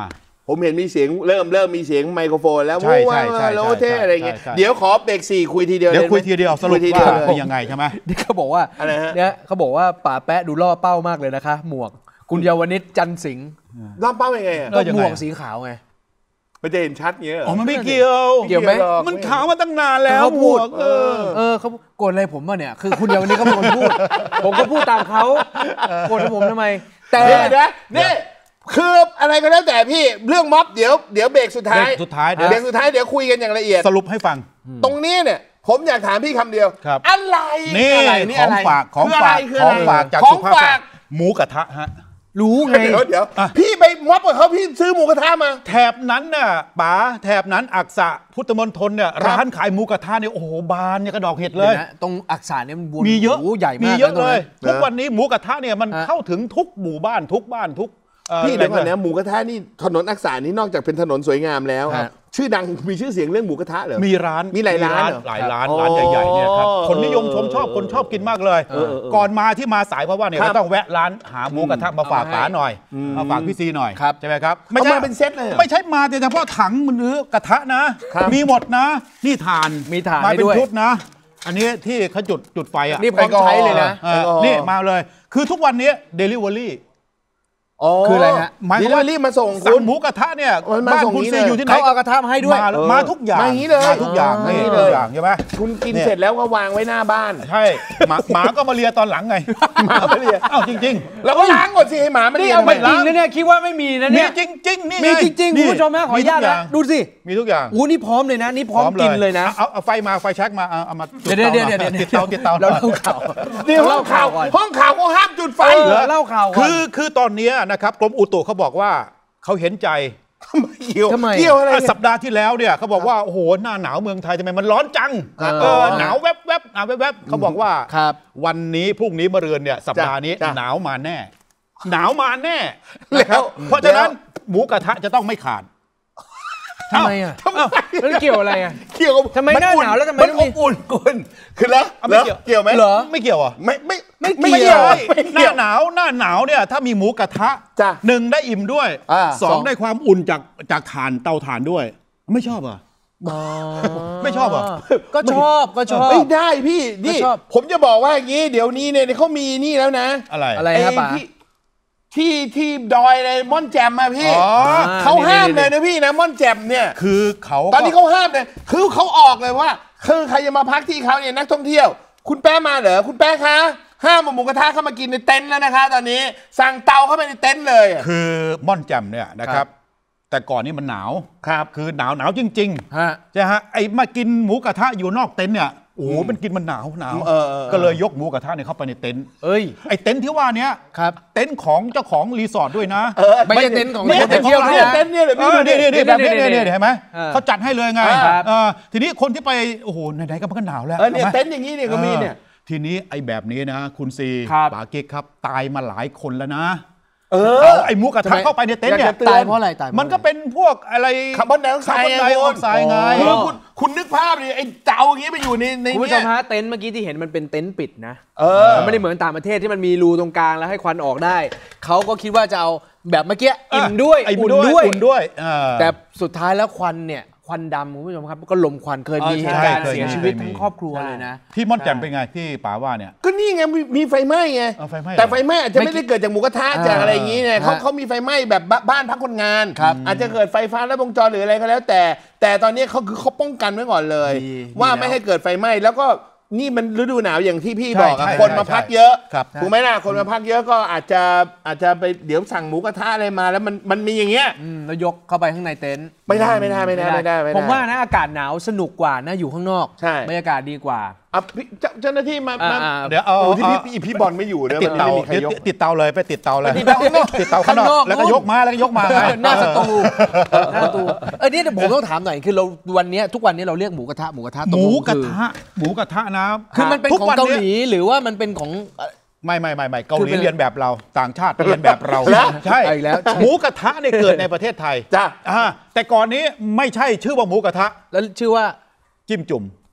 ผมเห็นมีเสียงเริ่มมีเสียงไมโครโฟนแล้วใช่ใช่ใช่โลเทอะไรเงี้ยใช่เดี๋ยวขอเบรก4คุยทีเดียวเดี๋ยวคุยทีเดียวสรุปคุทีเดีว่ายวเป็นยังไงใช่ไหมนี่เขาบอกว่าอะไรฮะเนี่ยเขาบอกว่าป๋าแปะดูล่อเป้ามากเลยนะคะ หมวก คุณเยาวนิชจันทร์สิงห์น้ำเป้ายังไงอ่ะก็หมวกสีขาวไงมันจะเห็นชัดเงี้ยเหรออ๋อมันไม่เกี่ยวเกี่ยวไหมหรอกมันขาวมาตั้งนานแล้วเขาพูดหมวกเขาโกรธอะไรผมวะเนี่ยคือคุณเยาวนิชเขาเป็นคนพูด ผมก็พูดตามเขาโกรธผมทำไม แต่เดี๋ยวนี่คืออะไรก็แล้วแต่พี่เรื่องม็อบเดี๋ยวเบรกสุดท้ายเบรกสุดท้ายเบรกสุดท้ายเดี๋ยวคุยกันอย่างละเอียดสรุปให้ฟังตรงนี้เนี่ยผมอยากถามพี่คำเดียวครับอะไรนี่อะไรของฝากของคืออะฝาไรกคือขอะองไรฝากจากของสุภาพฝากหมูกระทะฮะรู้ไงเดี๋ยวพี่ไปม็อบกับเขาพี่ซื้อหมูกระทะมาแถบนั้นน่ะป๋าแถบนั้นอักษะพุทธมณฑลเนี่ยร้านขายหมูกระทะเนี่ยโอ้โหบานเนี่ยกระดอกเห็ดเลยนะตรงอักษรเนี่ยมันวนมีเยอะโโหใหญ่มากมีเยอะนตรงเลนั้ยนทุกวันนี้หมูกระทะเนี่ยมันฮะเข้าถึงทุกหมู่บ้านทุกบ้านทุกพี่เดี๋ยวก่อนแหล่นะงหมูกระทะนี่ถนนอักษรนี่นอกจากเป็นถนนสวยงามแล้วฮะชื่อดังมีชื่อเสียงเรื่องหมูกระทะเหรอมีร้านมีหลายร้านเหรอหลายร้านอ๋อร้านใหญ่ๆเนี่ยครับคนนิยมชมชอบเออคนชอบกินมากเลย ก่อนมาที่มาสายเพราะว่าเนี่ยครับก็ต้องแวะร้านหาหมูกระทะมาฝากเอามาให้ป๋าหน่อยมาฝากพี่ซีหน่อยครับใช่ไหมครับเอามาเป็นเซตเลยเหรอไม่ใช่มาแต่เฉพาะถังมือกระทะนะครับมีหมดนะ นี่ถ่านมีถ่านมาให้เป็นด้วยชุดนะ อันนี้ที่เขาจุดไฟอ่ะนี่พร้อมใช้เลยนะเออนี่มาเลย คือทุกวันนี้ Delivery คืออะไรฮะหมายดิความลิเวว่าอรี่มาส่งสั่คุงณหมูกระทะเนี่ยมันมาบ้านส่งคุณนี้ซีเลยอยู่ที่ไหนเขาเอากระทะมาให้ด้วยมาทุกอย่างมาอย่างนี้เลยมาทุกอย่างมาอย่างนี้นี่เลยทุกอย่างใช่ไหมคุณกินเนี่ยเสร็จแล้วก็วางไว้หน้าบ้านใช่หมาก็มาเลียตอนหลังไงหมามาเลียอ้าวจริงแล้วก็ล้างก่อนสิให้หมามันนี่เลียเอาทำไมมาจริงนะเนี่ยคิดว่าไม่มีนะๆมีเนี่ยจริงๆนี่ไงมีจริงๆคุณผู้ชมนะขออนุญาตมีทุกนะย่งดูสิมีทุกอย่างโอ้นี่พร้อมเลยนะนี่พร้อมกินเลยนะเอาไฟมาไฟแช็กมาเอามาจุเดี๋ยวตาเดี๋ยวหน่อติดเตาเราเล่าข่าวนี่ห้องข่าวก่อนห้องข่าวก็ห้ามจุดไฟเล่าข่าวก่อนคือตอนนี้นะครับกรมอุตุเขาบอกว่าเขาเห็นใจเกี่ยวทำไมเกี่ยวอะไรสัปดาห์ที่แล้วเนี่ยเขาบอกว่าโอ้โหหน้าหนาวเมืองไทยทำไมมันร้อนจังหนาวแวบๆหนาวแวบๆเขาบอกว่าครับวันนี้พรุ่งนี้มะรืนเนี่ยสัปดาห์นี้จ้ะหนาวมาแน่ หนาวมาแน่นะครับเพราะฉะนั้นหมูกระทะจะต้องไม่ขาดทำไมอ่ะมันเกี่ยวอะไรอ่ะเกี่ยวกับทำไมหน้าหนาวแล้วทำไมมันต้องอมีบอุ่นคุณคือแล้วไม่เกี่ยวเกี่ยวไหมเหรอไม่เกี่ยวเหรอ่ะไม่เกี่ยวหน้าหนาวเนี่ยถ้ามีหมูกระทะจ้ะหนึ่งได้อิ่มด้วยอ่าสองได้ความอุ่นจากถ่านเตาถ่านด้วย ไม่ชอบเหรอ่ะ ไม่ชอบเหรอก็ชอบก็ชอบไม่ได้พี่นี่ชอบผมจะบอกว่าอย่างนี้เดี๋ยวนี้เนี่ยเขามีนี่แล้วนะอะไรอะไรฮะป๋าที่ดอยอะไรม่อนแจ่มมาพี่อ๋อเขาห้ามนี่เลยนะพี่นะม่อนแจ่มเนี่ยคือเขาตอนนี้เขาห้ามเลยคือเขาออกเลยว่าคือใครจะมาพักที่เขาเนี่ยนักท่องเที่ยว คุณแป๊ะมาเหรอคุณแป๊ะคะห้ามเอาหมูกระทะเข้ามากินในเต็นท์แล้วนะคะ ตอนนี้สั่งเตาเข้าไปในเต็นท์เลยอะคือม่อนแจ่มเนี่ยนะครับ แต่ก่อนนี้มันหนาวครับคือหนาวจริงฮะๆใช่ฮะไอ้มากินหมูกระทะอยู่นอกเต็นท์เนี่ยโอ้โหมันกินมันหนาว ก็เลยยกหมูกระทะเนี่ยเข้าไปในเต็นท์เอ้ยไอ้เต็นท์ที่ว่าเนี้ยครับเต็นท์ของเจ้าของรีสอร์ทด้วยนะไม่ใช่เต็นท์ของไม่ใช่เต็นท์เที่ยวด้วยนะเต็นท์เนี่ยเลยเอพี่อดูดินี่แบบนี้เนี่ยเห็นไหมเออเขาจัดให้เลยไงครับทีนี้คนที่ไปโอ้โหไหนๆก็มันก็หนาวแล้วเนี่ยอาไหมเต็นท์อย่างนี้เนี่ยก็มีเนี่ยทีนี้ไอ้แบบนี้นะคุณซีครับป๋ากิ๊กครับตายมาหลายคนแล้วนะเอเอาไอ้หมูกระทะเข้าไปในเต็นท์เนี่ยอยากจะเตือนตายเพราะอะไรตายพราะมันก็เป็นพวกอะไรคาร์บอนไดออกไซด์คาร์บอนไดออกไซด์ไงคือคุณนึกภาพดิไอ้เจ้าอย่างนี้ไปอยู่ในคุณผู้ชเนี่มยฮะเต็นท์เมื่อกี้ที่เห็นมันเป็นเต็นท์ปิดนะเออมันไม่ได้เหมือนต่างประเทศที่มันมีรูตรงกลางแล้วให้ควันออกได้ เขาก็คิดว่าจะเอาแบบเมื่อกี้อิ่มด้วยไอ้อุ่นด้วยอุ่นด้วยแต่สุดท้ายแล้วควันเนี่ยควันดำคุณผู้ชมครับก็ลมควันเคยมีเหตุการณ์เคยมีเสียชีวิตเคยมีทั้งครอบครัวเลยนะที่ม่อนแจ่มเป็นไงที่ป๋าว่าเนี่ยก็นี่ไงมีไฟไหม้ไงเอาไฟไหม้แต่ไฟไหม้อาจจะไม่ได้เกิดจากหมูกระทะจากอะไรอย่างนี้เนี่ยฮะเขามีไฟไหม้แบบบ้านพักคนงานครับอาจจะเกิดไฟฟ้าลัดวงจรหรืออะไรก็แล้ว แต่ตอนนี้เขาป้องกันไว้ก่อนเลยดีว่าดีแล้วไม่ให้เกิดไฟไหม้แล้วก็นี่มันฤดูหนาวอย่างที่พี่บอกอะใช่คนมาพักเยอะครับถูกไหมล่ะคนมาพักเยอะก็อาจจะไปเดี๋ยวสั่งหมูกระทะอะไรมาแล้วมันมีอย่างเงี้ยแล้วยกเข้าไปข้างในเต็นท์ไม่ได้ผมว่านะอากาศหนาวสนุกกว่านะอยู่ข้างนอกใช่บรรยากาศดีกว่าอ่ะพี่เจ้าหน้าที่มาเดี๋ยวเอาโอ้ที่พี่บอลไม่อยู่เนี่ยติดเตาไม่มีใครยกติดเตาเลยไปติดเตาเลยติดเตาข้างนอกติดเตาข้างนอกข้างนอกแล้วก็ยกมาไงหน้าสตูหน้าสตูนี่เดี๋ยวผมต้องถามหน่อยคือเราวันนี้ทุกวันนี้เราเรียกหมูกระทะตหกมูลงกระทะนะคือมันเป็นทุของวัเกาหลีหรือว่ามันเป็นของไม่เกาหลีคือเป็นเรียนแบบเราต่างชาติเรียนแบบเราแล้วใช่เอาอีกแล้วหมูกระทะเนี่ยเกิดในประเทศไทยจ้ะแต่ก่อนนี้ไม่ใช่ชื่อว่าหมูกระทะแล้วชื่อว่าจิ้มจุ่ม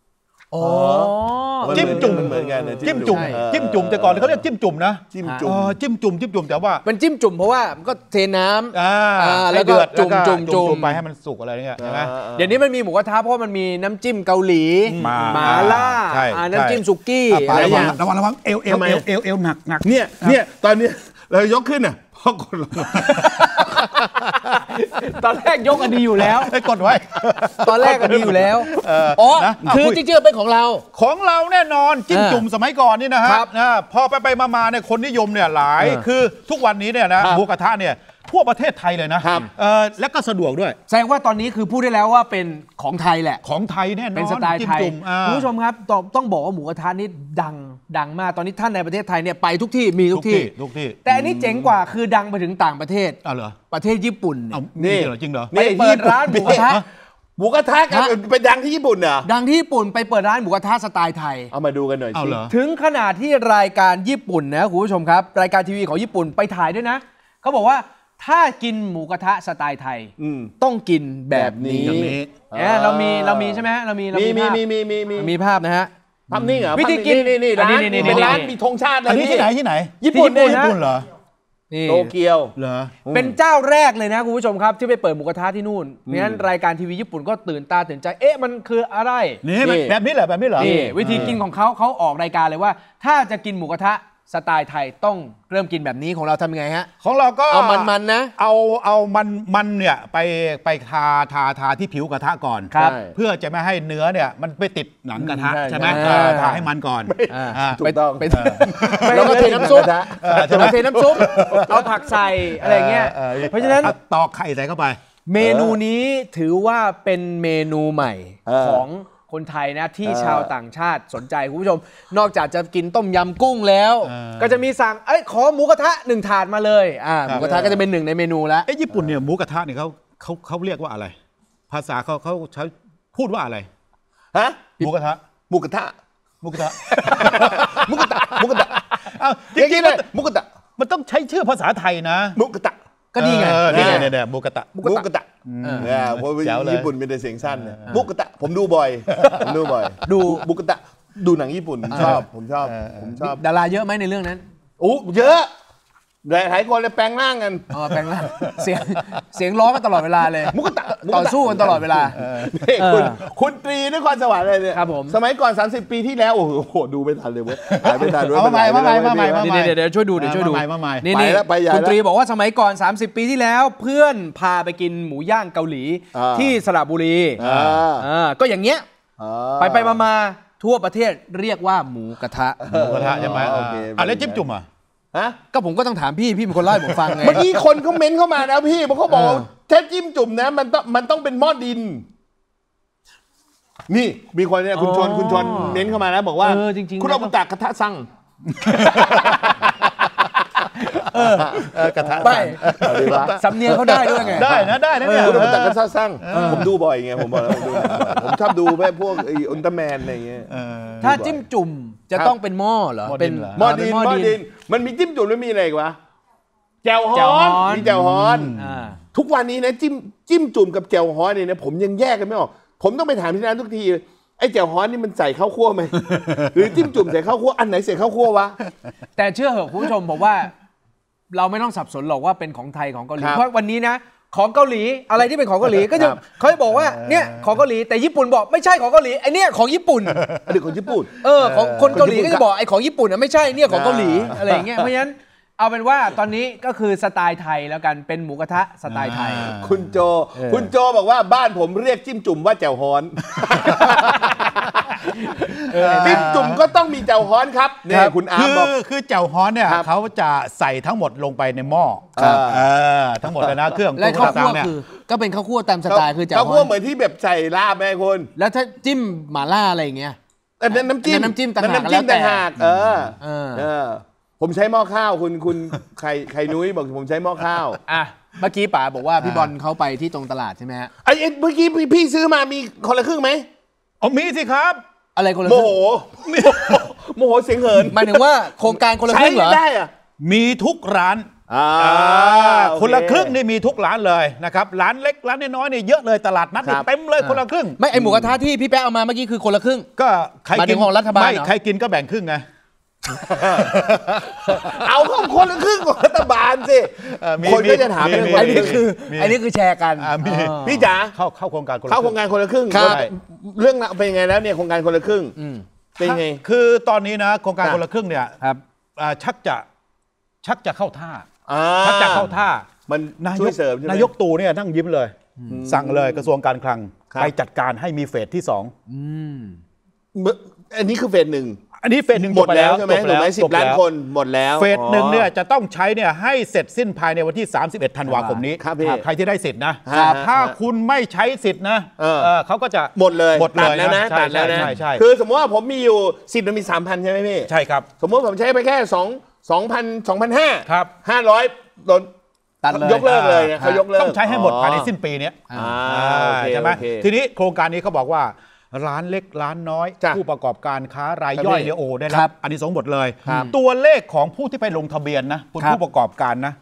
อ๋อจิ้มจุ่มเหมือนกันนะจิ้มจุ่มจิ้มจุ่มแต่ก่อนเขาเรียกจิ้มจุ่มนะจิ้มจุ่มจิ้มจุ่มแต่ว่ามันจิ้มจุ่มเพราะว่ามันก็เทน้ำแล้วก็ให้เดือดจุ่มไปให้มันสุกอะไรเนี่ยใช่ไหมเดี๋ยวนี้มันมีหมูกระทะเพราะมันมีน้ำจิ้มเกาหลีหมาล่าใช่น้ำจิ้มสุกี้ระอะไรอย่างวังเอวหนักเนี่ยตอนนี้เรายกขึ้นอ่ะพ่อกดลงตอนแรกยกกันดีอยู่แล้วให้กดไว้ตอนแรกกันดีอยู่แล้วอ๋อคือจริงๆเป็นของเราของเราแน่นอนจิ้มจุ่มสมัยก่อนนี่นะฮะพอไปมาเนี่ยคนนิยมเนี่ยหลายคือทุกวันนี้เนี่ยนะหมูกระทะเนี่ยทั่วประเทศไทยเลยนะและก็สะดวกด้วยแสดงว่าตอนนี้คือพูดได้แล้วว่าเป็นของไทยแหละของไทยแน่นอนเป็นสไตล์ไทยจิ้มจุ่มคุณผู้ชมครับต้องบอกว่าหมูกระทะนี่ดังมากตอนนี้ท่านในประเทศไทยเนี่ยไปทุกที่มีทุกที่แต่อันนี้เจ๋งกว่าคือดังไปถึงต่างประเทศเหรอประเทศญี่ปุ่นนี่จริงเหรอไปเปิดร้านหมูกระทะหมูกระทะกันไปดังที่ญี่ปุ่นเหรอดังที่ญี่ปุ่นไปเปิดร้านหมูกระทะสไตล์ไทยเอามาดูกันหน่อยสิถึงขนาดที่รายการญี่ปุ่นนะคุณผู้ชมครับรายการทีวีของญี่ปุ่นไปถ่ายด้วยนะเขาบอกว่าถ้ากินหมูกระทะสไตล์ไทยต้องกินแบบนี้เรามีใช่ไหมเรามีภาพนะฮะภาพนิ่งเหรอวิธีกินนี่ร้านเป็นร้านมีธงชาติอะไรที่ไหนญี่ปุ่นเหรอโตเกียวเหรอเป็นเจ้าแรกเลยนะคุณผู้ชมครับที่ไปเปิดหมูกระทะที่นู่นงั้นรายการทีวีญี่ปุ่นก็ตื่นตาตื่นใจมันคืออะไรนี่แบบนี้เหรอนี่วิธีกินของเขาออกรายการเลยว่าถ้าจะกินหมูกระทะสไตล์ไทยต้องเริ่มกินแบบนี้ของเราทำยังไงฮะของเราก็เอามันนะเอามันเนี่ยไปทาที่ผิวกระทะก่อนเพื่อจะไม่ให้เนื้อเนี่ยมันไปติดหนังกระทะใช่ไหมทาให้มันก่อนถูกต้องแล้วก็เทน้ำซุปเอาผักใส่อะไรเงี้ยเพราะฉะนั้นตอกไข่ใส่เข้าไปเมนูนี้ถือว่าเป็นเมนูใหม่ของคนไทยนะที่ชาวต่างชาติสนใจคุณผู้ชมนอกจากจะกินต้มยำกุ้งแล้วก็จะมีสั่งขอหมูกระทะ1ถาดมาเลยหมูกระทะก็จะเป็นหนึ่งในเมนูแล้วญี่ปุ่นเนี่ยหมูกระทะเนี่ยเขาเรียกว่าอะไร ภาษาเขาใช้พูดว่าอะไรฮะหมูกระทะจริงๆเลยหมูกระทะมันต้องใช้ชื่อภาษาไทยนะหมูกระทะก็ดีไงเนี่ยหมูกระทะเพราะญี่ปุ่นเป็นแต่เสียงสั้นหมูกระทะผมดูบ่อยดูหมูกระทะดูหนังญี่ปุ่นผมชอบดาราเยอะไหมในเรื่องนั้นเยอะหลายคนเลยแปลงร่างกันแปลงร่างเสียงร้องกันตลอดเวลาเลยมุกตะต่อสู้กันตลอดเวลาคุณตรีนครสวรรค์อะไรเนี่ยครับผมสมัยก่อน30 ปีที่แล้วโอ้โหดูไม่ทันเลยเว้ยไม่ทันด้วยมาใหม่เดี๋ยวช่วยดูนี่คุณตรีบอกว่าสมัยก่อน30 ปีที่แล้วเพื่อนพาไปกินหมูย่างเกาหลีที่สระบุรีก็อย่างเงี้ยไปมาทั่วประเทศเรียกว่าหมูกระทะใช่ไหมโอเคแล้วจิ้มจุ่มก็ผมก็ต้องถามพี่เป็นคนเล่าให้ผมฟังไงเมื่อกี้คนเขาเม้นเข้ามาแล้วพี่เขาบอกแค่จิ้มจุ่มนะมันต้องเป็นหม้อดินนี่มีคนเนี่ยคุณชนเม้นเข้ามาแล้วบอกว่าคุณเอาบุตรกระทะสั่งกระทะไม่สำเนียงเขาได้ด้วยไงได้นะเนี่ยคุณเอาบุตรกระทะสั่งผมดูบ่อยไงผมบอกแล้วผมชอบดูพวกอุลตร้าแมนอะไรเงี้ยถ้าจิ้มจุ่มจะต้องเป็นหม้อเหรอเป็นหม้อดินมันมีจิ้มจุ่มแล้วมีอะไรอีกวะแจ่วฮ้อนมีแจ่วฮ้อนทุกวันนี้นะจิ้มจุ่มกับแจ่วฮ้อนเนี่ยนะผมยังแยกกันไม่ออกผมต้องไปถามที่ร้านทุกทีไอ้แจ่วฮ้อนนี่มันใส่ข้าวคั่วไหมหรือจิ้มจุ่มใส่ข้าวคั่วอันไหนใส่ข้าวคั่ววะแต่เชื่อเหอะคุณผู้ชมบอกว่าเราไม่ต้องสับสนหรอกว่าเป็นของไทยของเกาหลีเพราะวันนี้นะของเกาหลีอะไรที่เป็นของเกาหลีก็จะเขาบอกว่าเนี่ยของเกาหลีแต่ญี่ปุ่นบอกไม่ใช่ของเกาหลีไอเนี่ยของญี่ปุ่นอันนี้ของญี่ปุ่นของคนเกาหลีก็จะบอกไอของญี่ปุ่นอ่ะไม่ใช่เนี่ยของเกาหลีอะไรอย่างเงี้ยเพราะฉะนั้นเอาเป็นว่าตอนนี้ก็คือสไตล์ไทยแล้วกันเป็นหมูกระทะสไตล์ไทยคุณโจบอกว่าบ้านผมเรียกจิ้มจุ่มว่าแจ่วฮ้อนจิ้มจุ่มก็ต้องมีแจ่วฮ้อนครับเนี่ยคุณอาร์มบอกคือแจ่วฮ้อนเนี่ยเขาจะใส่ทั้งหมดลงไปในหม้อทั้งหมดเลยนะเครื่องและข้าวคั่วคือก็เป็นข้าวคั่วตามสไตล์คือแจ่วฮ้อนข้าวคั่วเหมือนที่แบบใส่ลาบไหมคุณแล้วถ้าจิ้มหม่าล่าอะไรอย่างเงี้ยน้ำจิ้มต่างหากผมใช้หม้อข้าวคุณใครนุ้ยบอกผมใช้หม้อข้าวเมื่อกี้ป๋าบอกว่าพี่บอลเขาไปที่ตรงตลาดใช่ไหมฮะเมื่อกี้พี่ซื้อมามีคนละครึ่งไหมมีสิครับอะไรคนละโมโหเสียงเหินหมายถึงว่าโครงการคนละครึ่งเหรอใช้ได้อะมีทุกร้านคนละครึ่งนี่มีทุกร้านเลยนะครับร้านเล็กร้านน้อยๆนี่เยอะเลยตลาดนัดนี่เต็มเลยคนละครึ่งไม่ไอหมูกระทะที่พี่แป๊ะเอามาเมื่อกี้คือคนละครึ่งก็ใครกินของรัฐบาลไม่ใครกินก็แบ่งครึ่งไงเอาเข้าคนละครึ่งของรัฐบาลสิคนก็จะถามอันนี้คือแชร์กันพี่จ๋าเข้าโครงการเข้าโครงการคนละครึ่งเรื่องเป็นยังไงแล้วเนี่ยโครงการคนละครึ่งเป็นไงคือตอนนี้นะโครงการคนละครึ่งเนี่ยชักจะเข้าท่ามันช่วยเสริมใช่ไหมนายกตู่เนี่ยนั่งยิ้มเลยสั่งเลยกระทรวงการคลังไปจัดการให้มีเฟสที่2 อันนี้คือเฟส 1 อันนี้เฟส 1 หมดแล้วใช่ไหมถูกไหม10 ล้านคนหมดแล้วเฟส 1เนี่ยจะต้องใช้เนี่ยให้เสร็จสิ้นภายในวันที่31ธันวาคมนี้ใครที่ได้สิทธิ์นะถ้าคุณไม่ใช้สิทธิ์นะเขาก็จะหมดเลยตัดแล้วนะตัดแล้วนะคือสมมติว่าผมมีอยู่สิทธิ์มันมี 3,000 ใช่ไหมพี่ใช่ครับสมมติผมใช้ไปแค่2,500 ครับ 500โดนยกเลิกเลยเขายกเลิกต้องใช้ให้หมดภายในสิ้นปีนี้ใช่ไหมทีนี้โครงการนี้เขาบอกว่าร้านเล็กร้านน้อยผู้ประกอบการค้ารายย่อยเนี่ยโอ้ได้รับอันนี้สงหมดเลยตัวเลขของผู้ที่ไปลงทะเบียนนะผู้ประกอบการนะ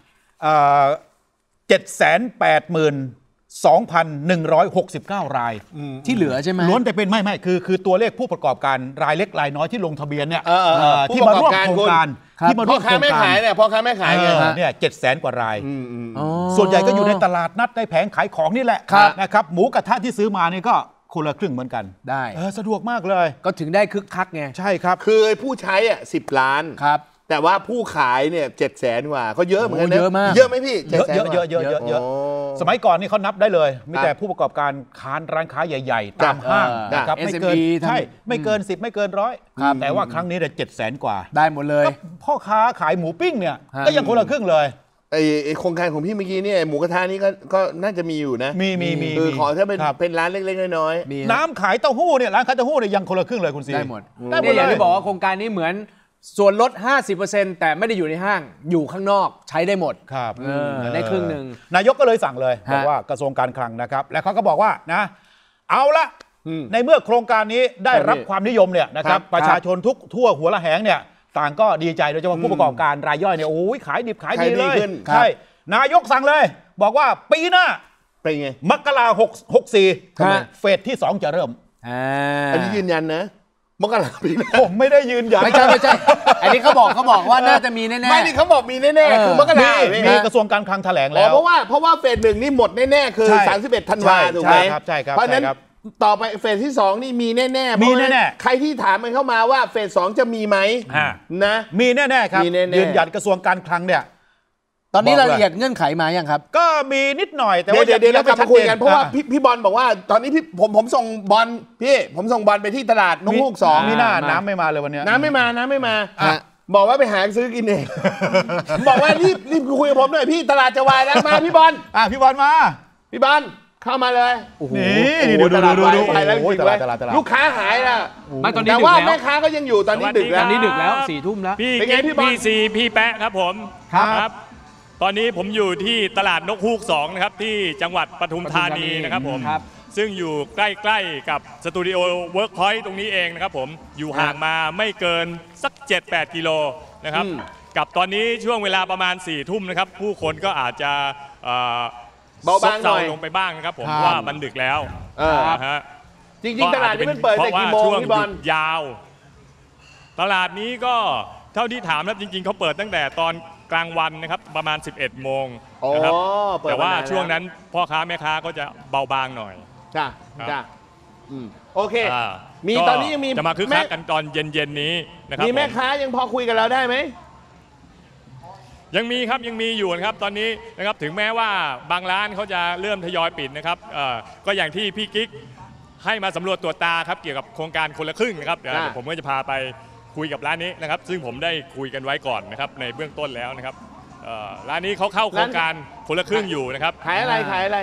782,169 รายที่เหลือใช่ไหมล้วนแต่เป็นไม่คือตัวเลขผู้ประกอบการรายเล็กรายน้อยที่ลงทะเบียนเนี่ยที่มาร่วมโครงการที่มาร่วมโครงการเนี่ยพ่อค้าแม่ขายเนี่ย700,000 กว่ารายส่วนใหญ่ก็อยู่ในตลาดนัดในแผงขายของนี่แหละนะครับหมูกระทะที่ซื้อมานี่ก็คนละครึ่งเหมือนกันได้สะดวกมากเลยก็ถึงได้คึกคักไงใช่ครับคือผู้ใช้10 ล้านครับแต่ว่าผู้ขายเนี่ย700,000 กว่าเขาเยอะเหมือนกันนะเยอะมากเยอะไหมพี่เยอะสมัยก่อนนี่เขานับได้เลยมีแต่ผู้ประกอบการร้านค้าใหญ่ๆตามห้างนะครับไม่เกินใช่ไม่เกิน10ไม่เกิน100แต่ว่าครั้งนี้เนี่ย700,000 กว่าได้หมดเลยพ่อค้าขายหมูปิ้งเนี่ยก็ยังคนละครึ่งเลยไอ้โครงการของพี่เมื่อกี้เนี่ยหมูกระทะนี่ก็น่าจะมีอยู่นะมีขอถ้าเป็นร้านเล็กๆน้อยๆน้ำขายเต้าหู้เนี่ยร้านขายเต้าหู้เนี่ยยังคนละครึ่งเลยคุณซีได้หมดอย่างที่บอกว่าโครงการนี้เหมือนส่วนลด 50% แต่ไม่ได้อยู่ในห้างอยู่ข้างนอกใช้ได้หมดครับได้ครึ่งหนึ่งนายกก็เลยสั่งเลยบอกว่ากระทรวงการคลังนะครับแล้วเขาก็บอกว่านะเอาละในเมื่อโครงการนี้ได้รับความนิยมเนี่ยนะครับประชาชนทุกทั่วหัวละแหงเนี่ยต่างก็ดีใจโดยเฉพาะผู้ประกอบการรายย่อยเนี่ยโอ้ยขายดิบขายดีเลยใช่นายกสั่งเลยบอกว่าปีหน้าเป็นไงมกราคม64เฟสที่2จะเริ่มอันนี้ยืนยันนะมกราปีหน้าผมไม่ได้ยืนยันไม่ใช่อันนี้เขาบอกว่าน่าจะมีแน่ๆไม่นี่เขาบอกมีแน่ๆคือมกรามีกระทรวงการคลังแถลงแล้วเพราะว่าเฟส 1นี่หมดแน่ๆคือ31ธันวาคมถูกไหมใช่ครับเพราะนั้นต่อไปเฟสที่2นี่มีแน่ๆมีแน่ๆใครที่ถามมันเข้ามาว่าเฟส2จะมีไหมนะมีแน่ๆครับยืนยันกระทรวงการคลังเนี่ยตอนนี้รายละเอียดเงื่อนไขมายังครับก็มีนิดหน่อยแต่ว่าเดี๋ยวเรากลับมาคุยกันเพราะว่าพี่บอลบอกว่าตอนนี้ผมส่งบอลผมส่งบอลไปที่ตลาดนกฮูก2 นี่น้ำไม่มาเลยวันนี้น้ำไม่มาบอกว่าไปหาซื้อกินเองบอกว่ารีบคุยกับผมหน่อยพี่ตลาดจะวายแล้วมาพี่บอลพี่บอลมาพี่บอลเข้ามาเลยนี่ดูไปแล้วจริงเลยลูกค้าหายแล้วแต่ว่าแม่ค้าก็ยังอยู่ตอนนี้ดึกแล้ว4 ทุ่มแล้วเป็นไงพี่บอลพี่แปะครับผมครับตอนนี้ผมอยู่ที่ตลาดนกฮูก2นะครับที่จังหวัดปทุมธานีนะครับผมซึ่งอยู่ใกล้ๆกับสตูดิโอเวิร์กพอยต์ตรงนี้เองนะครับผมอยู่ห่างมาไม่เกินสัก 7-8 กิโลนะครับกับตอนนี้ช่วงเวลาประมาณ4 ทุ่มนะครับผู้คนก็อาจจะเบาบางหน่อยลงไปบ้างนะครับผมว่ามันดึกแล้วจริงๆตลาดนี้มันเปิดแต่กี่โมงพี่บอลยาวตลาดนี้ก็เท่าที่ถามแล้วจริงๆเขาเปิดตั้งแต่ตอนกลางวันนะครับประมาณ 11 โมงนะครับแต่ว่าช่วงนั้นพ่อค้าแม่ค้าก็จะเบาบางหน่อยจ้ะโอเคมีตอนนี้ยังมีจะมาคึกคักกันตอนเย็นๆนี้นะครับมีแม่ค้ายังพอคุยกันแล้วได้ไหมยังมีครับยังมีอยู่นะครับตอนนี้นะครับถึงแม้ว่าบางร้านเขาจะเริ่มทยอยปิดนะครับก็อย่างที่พี่กิ๊กให้มาสำรวจตรวจตาครับเกี่ยวกับโครงการคนละครึ่งนะครับเดี๋ยวผมก็จะพาไปคุยกับร้านนี้นะครับซึ่งผมได้คุยกันไว้ก่อนนะครับในเบื้องต้นแล้วนะครับร้านนี้เขาเข้าโครงการคนละครึ่งอยู่นะครับขายอะไร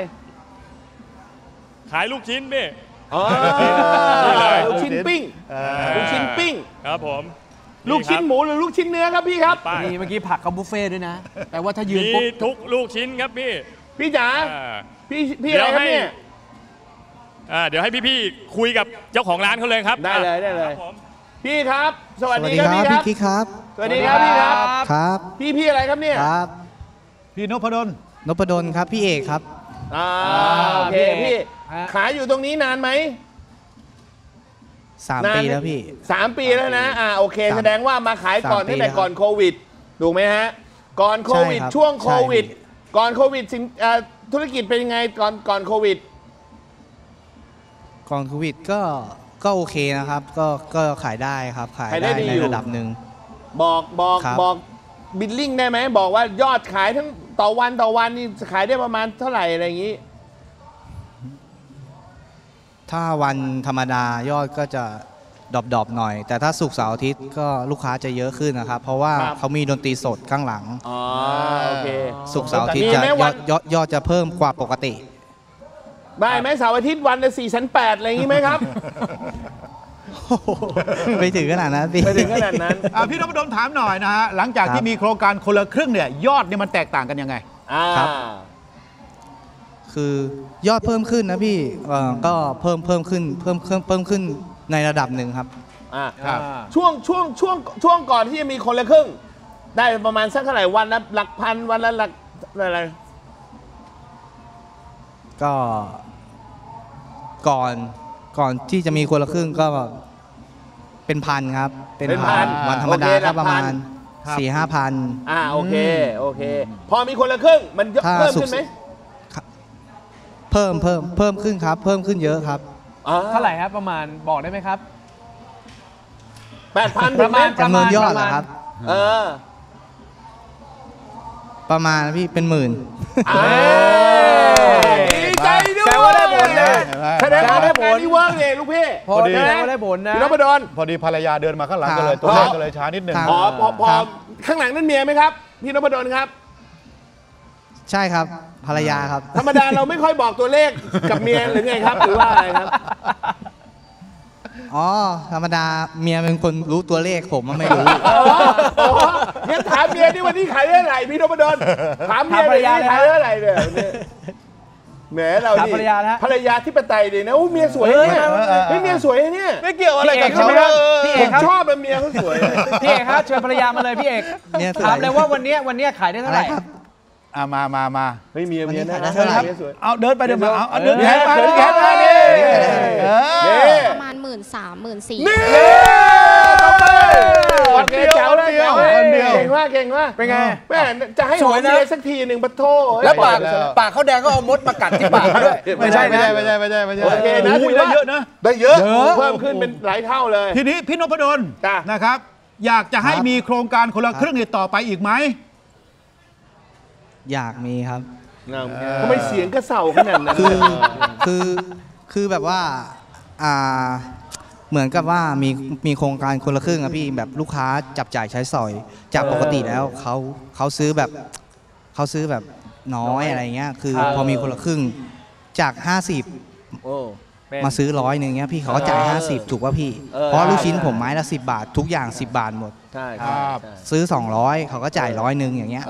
ขายลูกชิ้นพี่ลูกชิ้นปิ้งครับผมลูกชิ้นหมูหรือลูกชิ้นเนื้อครับพี่ครับนี่เมื่อกี้ผักเขาบุฟเฟ่ด้วยนะแปลว่าถ้ายืนปุ๊บทุกลูกชิ้นครับพี่จ๋าพี่อะไรครับเนี่ยเดี๋ยวให้พี่คุยกับเจ้าของร้านเขาเลยครับได้เลยพี่ครับสวัสดีครับพี่กิ๊กครับสวัสดีครับพี่ครับครับพี่อะไรครับเนี่ยครับพี่นพดลนพดลครับพี่เอกครับโอเคพี่ขายอยู่ตรงนี้นานไหม 3 ปีแล้วพี่ 3 ปีแล้วนะโอเคแสดงว่ามาขายก่อนตั้งแต่ก่อนโควิดถูกไหมฮะก่อนโควิดใช่ครับช่วงโควิดใช่ก่อนโควิดธุรกิจเป็นยังไงก่อนโควิดก่อนโควิดก็โอเคนะครับ ก็ขายได้ครับ ขายขายได้ได้ดีในอยู่ระดับหนึ่ง ครับบอกบิลลิ่งได้ไหมบอกว่ายอดขายทั้งต่อวันนี่ขายได้ประมาณเท่าไหร่อะไรอย่างนี้ถ้าวันธรรมดายอดก็จะดรอปๆหน่อย แต่ถ้าศุกร์เสาร์อาทิตย์ก็ลูกค้าจะเยอะขึ้นนะครับ เพราะว่าครับเขามีดนตรีสดข้างหลังโอเคศุกร์เสาร์อาทิตย์มีจะไหมยวัอน ดยอดจะเพิ่มกว่าปกติได้ไหมเสาร์อาทิตย์วันละ4,800อะไรอย่างนี้ไหมครับไม่ถึงขนาดนั้นพี่ไม่ถึงขนาดนั้นพี่นพดลถามหน่อยนะฮะหลังจากครับที่มีโครงการคนละครึ่งเนี่ยยอดเนี่ยมันแตกต่างกันยังไงครับ คือยอดเพิ่มขึ้นนะพี่ก็เพิ่มขึ้นในระดับหนึ่งครับครับช่วงก่อนที่จะมีคนละครึ่ง ได้ประมาณสักเท่าไหร่วันละหลักพันวันละหลักอะไรก็ก่อนที่จะมีคนละครึ่งก็เป็นพันครับ เป็นพันวันธรรมดาก็ประมาณครับ 4-5 พันโอเคพอมีคนละครึ่งมันถ้าเพิ่มขึ้นไหมเพิ่มขึ้นครับ เพิ่มขึ้นเยอะครับเท่าไหร่ครับประมาณบอกได้ไหมครับ 8,000 ประมาณจำนวนยอดเหรอครับ ประมาณพี่เป็นหมื่นดีใจด้วยแสดงว่าได้ผลนะแสดงว่าได้ผลนี่เวิร์กเลยลูกพี่พอดีว่าได้ผลนะพี่นพดลพอดีภรรยาเดินมาข้างหลังครับก็เลยตัวเลขก็เลยช้านิดนึงครับพอข้างหลังนั่นเมียไหมครับ พี่นพดลครับใช่ครับภรรยาครับธรรมดาเราไม่ค่อยบอกตัวเลขกับเมียหรือไงครับ หรือว่าอะไรครับอ๋อ ธรรมดาเมียเป็นคนรู้ตัวเลขผมมันไม่รู้งั้นถามเมียที่วันนี้ขายได้เท่าไหร่พี่นพดลถามเมียถามภรรยาขายได้เท่าไหร่เนี่ยแหมเราถามนี่ภรรยานะภรรยาที่ปไตยเลยนะโอ้เมียสวยเนี่ยเมียสวยเนี่ยไม่เกี่ยวอะไรกับพี่เขาเอกพี่เอกผมครับชอบเมียเขาสวยพี่เอกครับเชิญภรรยามาเลยพี่เอกเนี่ยสวยถามเลยว่าวันเนี้ยขายได้เท่าไหร่อะไรครับมาไม่เมียวันนี้นะขายได้เท่าไหร่เมียสวยเอาเดินไปเดินมาเอาเดินเมีแขยนมาเขิเดินนแขแขนนมามานี่นี่ประมาณ 13,000 14,000 นี่โอเคเจ๋วเลยคนเดียวเก่งมากเก่งมากเป็นไงแม่จะให้สหอวยมนะเมียสักทีหนึ่งปะโทแล้วปากแล้วปากเขาแดงก็เอามดมากัดที่ปากด้วยไม่ใช่ไม่ใช่ โอเคนะโอ้ยถือได้ว่าเยอะนะได้เยอะเพิ่มขึ้นเป็นหลายเท่าเลยทีนี้พี่นพดลจ้ะนะครับ อยากจะให้ครับมีโครงการคนละครึ่งเนี่ยต่อไปอีกไหมอยากมีครับทำไมเสียงกระเสาขนาดนั้นคือแบบว่าเหมือนกับว่ามีโครงการคนละครึ่งอะพี่แบบลูกค้าจับจ่ายใช้สอย จากปกติแล้วเขาซื้อแบบน้อยอะไรเงี้ยคือพอมีคนละครึ่งจาก 50 มาซื้อ100นึงเงี้ยพี่เขาก็จ่าย 50 ถูกป่ะพี่ เพราะลูกชิ้นผมไม้ละ10 บาททุกอย่าง10 บาทหมดใช่ครับซื้อ 200เขาก็จ่าย100นึงอย่างเงี้ย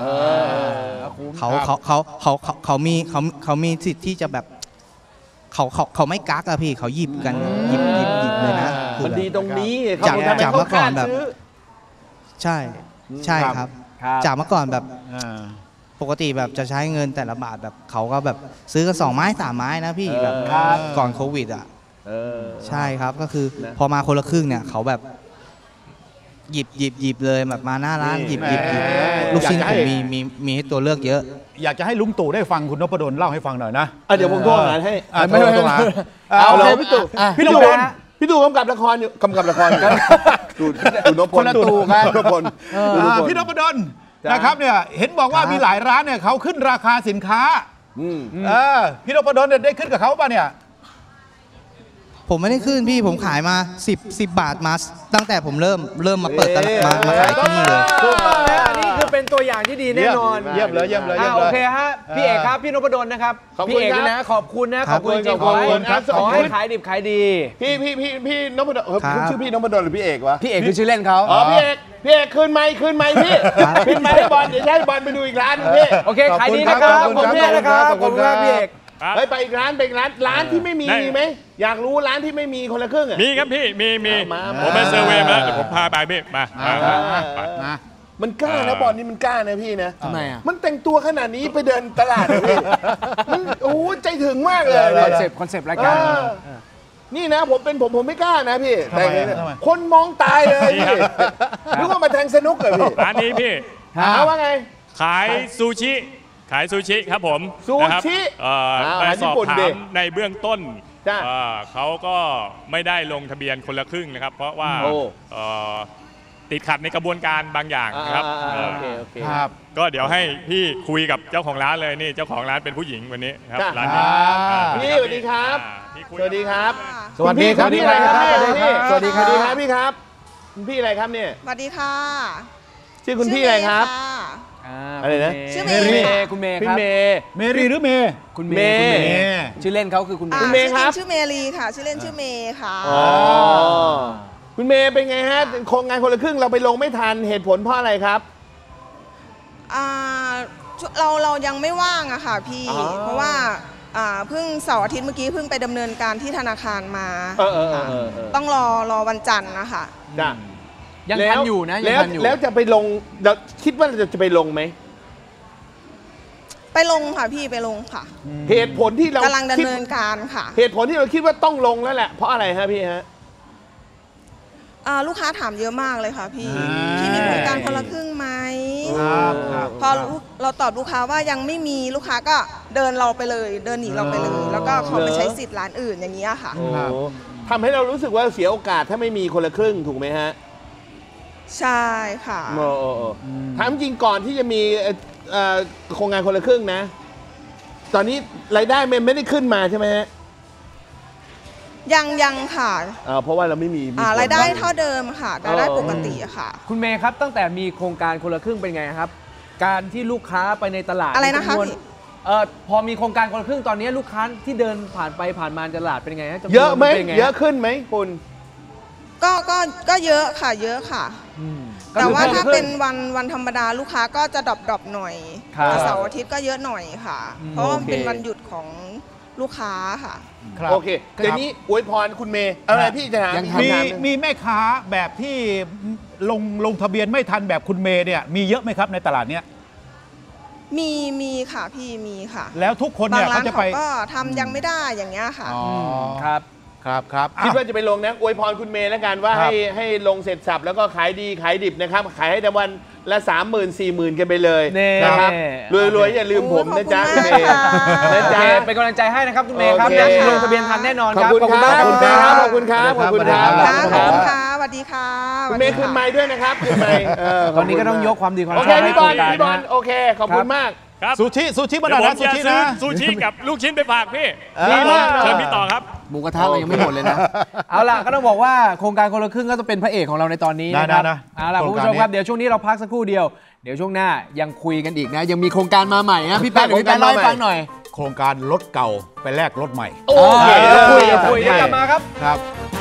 เขามีสิทธิ์ที่จะแบบเขาไม่กักอะพี่เขาหยิบกันหยิบเลยนะคือมันแบบดีตรงนี้เขาจากทำให้จากเขาเมื่อก่กอล้านแบบซื้อใช่ครับ จากเมื่อก่อนแบบปกติแบบจะใช้เงินแต่ละบาทแบบเขาก็แบบซื้อกัน2 ไม้ 3 ไม้นะพี่แบบก่อนโควิดอ่ะใช่ครับก็คือพอมาคนละครึ่งเนี่ยเขาแบบหยิบเลยแบบมาหน้าร้านหยิบลูกชิ้นผมมีให้ตัวเลือกเยอะอยากจะให้ลุงตู่ได้ฟังคุณนพดลเล่าให้ฟังหน่อยนะเดี๋ยวผมโทรหาให้ไม่โทรหาเอาเลยพี่ตู่พี่นพดลพี่ตู่กำกับละครอยู่กำกับละครอยู่ตู่นพพลคนละตู่ครับนพพลพี่นพดลนะครับเนี่ยเห็นบอกว่ามีหลายร้านเนี่ยเขาขึ้นราคาสินค้าพี่นพดลเนี่ยได้ขึ้นกับเขาป่ะเนี่ยผมไม่ได้ขึ้นพี่ผมขายมา10 บาทมาตั้งแต่ผมเริ่มมาเปิดตลาดมาขายที่นี่เลยถูกต้องแล้วอันนี้คือเป็นตัวอย่างที่ดีแน่นอนเยี่ยมเลยโอเคฮะพี่เอกครับพี่นพดลนะครับพี่เอกนะขอบคุณนะขอบคุณจริงๆขอให้ขายดิบขายดีพี่นพดลครับชื่อพี่นพดลหรือพี่เอกวะพี่เอกคือชื่อเล่นเขาพี่เอกคืนไมค์พี่คืนไมค์ให้บอลเดี๋ยวให้บอลไปดูอีกร้านนึงพี่โอเคขายดีนะครับขอบคุณพี่นะครับขอบคุณครับพี่เอกเฮ้ยไปอีกร้านร้านที่ไม่มีไหมอยากรู้ร้านที่ไม่มีคนละครึ่งอ่ะมีครับพี่มีมาผมไปเซอร์เวย์มาแล้วเดี๋ยวผมพาไปพี่มามามันกล้านะบอลนี่มันกล้านะพี่นะทำไมอ่ะมันแต่งตัวขนาดนี้ไปเดินตลาดนะพี่มันโอ้ใจถึงมากเลยคอนเซปต์รายการนี่นะผมเป็นผมไม่กล้านะพี่ทำไมแต่ทำไมคนมองตายเลยพี่นึกว่ามาแทงสนุกเหรอพี่ร้านนี้พี่เอาว่าไงขายซูชิครับผมซูชินะครับไปสอบถามในเบื้องต้นจ้ะเขาก็ไม่ได้ลงทะเบียนคนละครึ่งนะครับ เพราะว่าโอ้ติดขัดในกระบวนการบางอย่างนะครับโอเคโอเคครับก็เดี๋ยวให้พี่คุยกับเจ้าของร้านเลยนี่เจ้าของร้านเป็นผู้หญิงวันนี้ครับจ้ะร้านนี้พี่สวัสดีครับพี่คุยสวัสดีครับสวัสดีครับพี่อะไรครับสวัสดีครับสวัสดีครับพี่ครับคุณพี่อะไรครับเนี่ยสวัสดีค่ะชื่อคุณพี่อะไรครับ อะไรนะชื่อเมเมย์ย์ค่ะคุณเมย์พี่ครับเมย์เมรีหรือเมย์คุณเมเมย์ย์คุณเมเมย์ย์ชื่อเล่นเขาคือคุณเมอ่าย์คุณเมย์ครับชื่อเมลีค่ะ ชื่อเล่นชื่อเมย์ค่ะอ๋อคุณเมย์เป็นไงฮะโครงงานคนละครึ่งเราไปลงไม่ทันเหตุผลเพราะอะไรครับอ่าเรายังไม่ว่างอะค่ะพี่อ๋อเพราะว่าเพิ่งเสาร์อาทิตย์เมื่อกี้เพิ่งไปดำเนินการที่ธนาคารมา ต้องรอวันจันทร์นะคะจ้ะยังทันอยู่นะยังทันอยู่แล้วจะไปลงเราคิดว่าเราจะไปลงไหมไปลงค่ะพี่ไปลงค่ะเหตุผลที่เรากำลังดำคิดเนินการค่ะเหตุผลที่เราคิดว่าต้องลงแล้วแหละเพราะอะไรฮะพี่ฮะลูกค้าถามเยอะมากเลยค่ะพี่อ่าพี่มีโครงการคนละครึ่งไหมครับครับพอเราตอบลูกค้าว่ายังไม่มีลูกค้าก็เดินเราไปเลย เดินหนีเราไปเลย แล้วก็เขาไปใช้สิทธิ์ร้านอื่นอย่างนี้ยค่ะโอ้ทำให้เรารู้สึกว่าเสียโอกาสถ้าไม่มีคนละครึ่งถูกไหมฮะใช่ค่ะถามจริงก่อนที่จะมีโครงงานคนละครึ่งนะ ตอนนี้รายได้มันไม่ได้ขึ้นมาใช่ไหมฮะยังค่ะเพราะว่าเราไม่มีผลรายได้เท่าเดิมค่ะรายได้ปกติอะค่ะคุณเมย์ครับตั้งแต่มีโครงการคนละครึ่งเป็นไงครับ การที่ลูกค้าไปในตลาดอะไรนะคะจำวพี่พอมีโครงการคนละครึ่งตอนนี้ลูกค้าที่เดินผ่านไปผ่านมาตลาดเป็นไงฮะจำนวนเยอะไหมป็นงเยอะขึ้นไหมคุณก็เยอะค่ะเยอะค่ะก็แต่คือว่าพิ่มถ้าขึ้เป็นวันธรรมดาลูกค้าก็จะดรอปหน่อยครับแต่เสาร์อาทิตย์ก็เยอะหน่อยค่ะ เพราะว่ามันเป็นวันหยุดของลูกค้าค่ะครับโอเคเดี๋ยวนี้อวยพรคุณเมย์อะไรพี่จะถามยังมีทำงานมีแม่ค้าแบบที่ลงทะเบียนไม่ทันแบบคุณเมย์เนี่ยมีเยอะไหมครับในตลาดเนี้ยมีค่ะพี่มีค่ะแล้วทุกคนบาเนี่งยร้าเขานจะไปเขาก็ทำยังไม่ได้อย่างเงี้ยค่ะครับครับคิดว่าจะไปลงนะอวยพรคุณเมย์แล้วกันว่าครับให้ลงเสร็จสับแล้วก็ขายดีขายดิบนะครับ ขายให้แต่วันละ 30,000-40,000 กันไปเลยเน่นะครับรวยๆอย่าลืมผมนะจ๊ะคุณเมย์นะโอจ๊ะเคเป็นกำลังใจให้นะครับคุณเมย์ครับโอเคนะลงทะเบียนทันแน่นอนขอบครับคุณครับขอบคุณมากขอบคุณครับขอบคุณครับค่ะขอบคุณค่ะสวัสดีค่ะคุณเมย์คืนไม้ด้วยนะครับคืนไม้ตอนนี้ก็ต้องยกความดีความโอชเคอบให้พี่บอลโครงการพี่บอลนะโอเคขอบคุณมากครับซูชิมาหน่อยนะซูชิเดี๋ยวผมนะจะซื้อซูชิกับลูกชิ้นไปฝากพี่ดีมากเชิญพี่ต่อครับหมูกระทะเรายังไม่หมดเลยนะ เอาล่ะก็ต้องบอกว่าโครงการคนละครึ่งก็จะเป็นพระเอกของเราในตอนนี้นะครับนะเอาล่ะโครคุณงการผู้ชมครับนี้เดี๋ยวช่วงนี้เราพักสักครู่เดียวเดี๋ยวช่วงหน้ายังคุยกันอีกนะ ยังมีโครงการมาใหม่นะพี่แป๊ะเดี๋ยวพี่แป๊ะเล่าให้ฟังหน่อยโครงการรถเก่าไปแลกรถใหม่โอเคเดี๋ยวคุยเดี๋เดี๋ยยว วคุยเดี๋ยวกลับมาครับครับ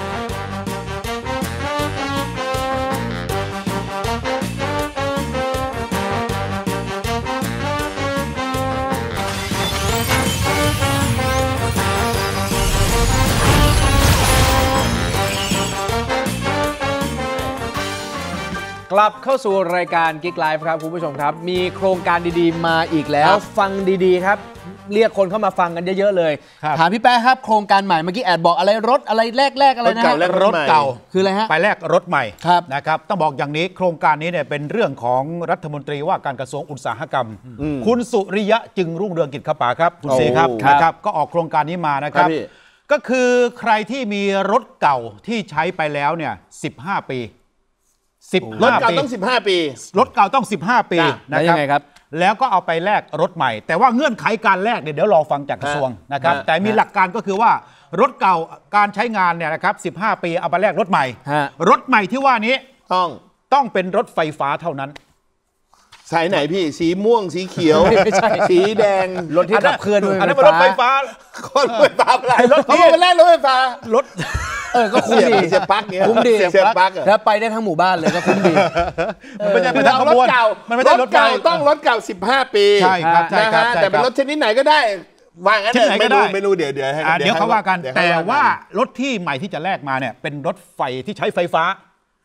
กลับเข้าสู่รายการ Geek Live ครับคุณผู้ชมครับ มีโครงการดีๆมาอีกแล้ว ฟังดีๆครับ เรียกคนเข้ามาฟังกันเยอะๆเลยครับถามพี่แป๊ะครับโครงการใหม่เมื่อกี้แอดบอกอะไรรถอะไรแรกๆอะไรนะฮะรถเก่าคืออะไรฮะไปแลกรถใหม่ครับนะครับต้องบอกอย่างนี้โครงการนี้เนี่ยเป็นเรื่องของรัฐมนตรีว่าการกระทรวงอุตสาหกรรม คุณสุริยะจึงรุ่งเรืองกิจขปาครับคุณโอ้ซีครับครับนะครับก็ออกโครงการนี้มานะครับครับพี่ก็คือใครที่มีรถเก่าที่ใช้ไปแล้วเนี่ย15 ปีรถเก่าปีต้อง15 ปีรถเก่าต้อง 15 ปีจ้ะนะแล้วยังไงครับแล้วก็เอาไปแลกรถใหม่ แต่ว่าเงื่อนไขการแลกเนี่ยเดี๋ยวรอฟังจากกระทรวงนะครับ แต่มีหลักการก็คือว่ารถเก่าการใช้งานเนี่ยนะครับ15 ปีเอาไปแลกรถใหม่ฮะรถใหม่ที่ว่านี้ ต้องเป็นรถไฟฟ้าเท่านั้นสายไหนพี่สีม่วงสีเขียวไม่ใช่สีแดงรถที่ขับเคลื่อนด้วยอันนั้นเป็นรถไฟฟ้าคนรถไฟฟ้าอะไรรถเขาบอกว่าแรกรถไฟฟ้ารถก็คุ้มดีเสียบปลั๊กเนี่ยคุ้มดีเสียบปลั๊กอะแล้วไปได้ทั้งหมู่บ้านเลยก็คุ้มดีมันไม่ใช่เป็นคือทางขเอารบถวนเก่ามันไม่ใช่รถเก่าใหม่ต้องรถเก่า15 ปีใช่ครับใช่นะครับ ฮะใช่แต่เป็นครบถชนิดไหนก็ได้ว่างั้นชนิดไหนก็ได้ไม่รู้เดี๋ยวให้เดี๋ยวเขาว่ากันเดี๋ยแต่เขว่ารถที่ใหม่ที่จะแลกมาเนี่ยเป็นรถไฟที่ใช้ไฟฟ้า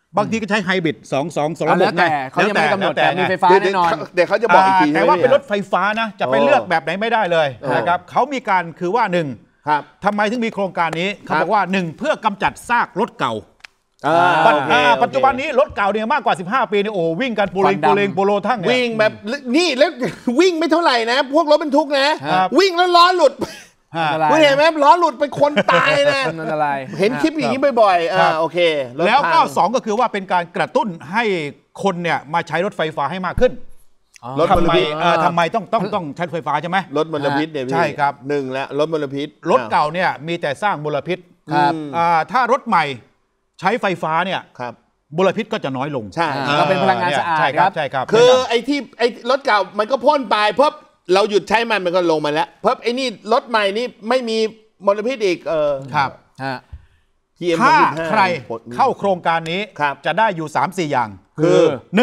บางทีก็ใช้ไฮบริด2 ระบบแล้วแต่เขายังไม่ได้กำหนดแต่มีไฟฟ้าแน่นอนเดี๋ยวเขาจะบอกอีกทีแต่ว่าเป็นรถไฟฟ้านะจะไปเลือกแบบไหนไม่ได้เลยนะครับเขามีการคือว่าหนึ่งครับทำไมถึงมีโครงการนี้เขาบอกว่าหนึ่งเพื่อกำจัดซากรถเก่า ปัจจุบันนี้รถเก่าเนี่ยมากกว่า15 ปีเนี่ยโอ้วิ่งกันโปโลทั้งเนี่ยวิ่งแบบนี่แล้ววิ่งไม่เท่าไหร่นะ พวกรถบรรทุกนะ วิ่งแล้วล้อหลุดคุณเห็นไหมล้อหลุดเป็นคนตายนะเห็นคลิปอย่างนี้บ่อยๆโอเคแล้วก็2ก็คือว่าเป็นการกระตุ้นให้คนเนี่ยมาใช้รถไฟฟ้าให้มากขึ้นรถมลพิษทำไมต้องใช้ไฟฟ้าใช่ไหมรถมลพิษเนี่ยพี่ใช่ครับหนึ่งแล้วรถมลพิษรถเก่าเนี่ยมีแต่สร้างมลพิษถ้ารถใหม่ใช้ไฟฟ้าเนี่ยมลพิษก็จะน้อยลงใช่ก็เป็นพลังงานสะอาดครับใช่ครับคือไอ้รถเก่ามันก็พ่นไปเพิ่มเราหยุดใช้มันก็ลงมาแล้วเพิ่มไอ้นี่รถใหม่นี่ไม่มีมลพิษอีกครับถ้าใครเข้าโครงการนี้จะได้อยู่ 3-4 อย่างคือ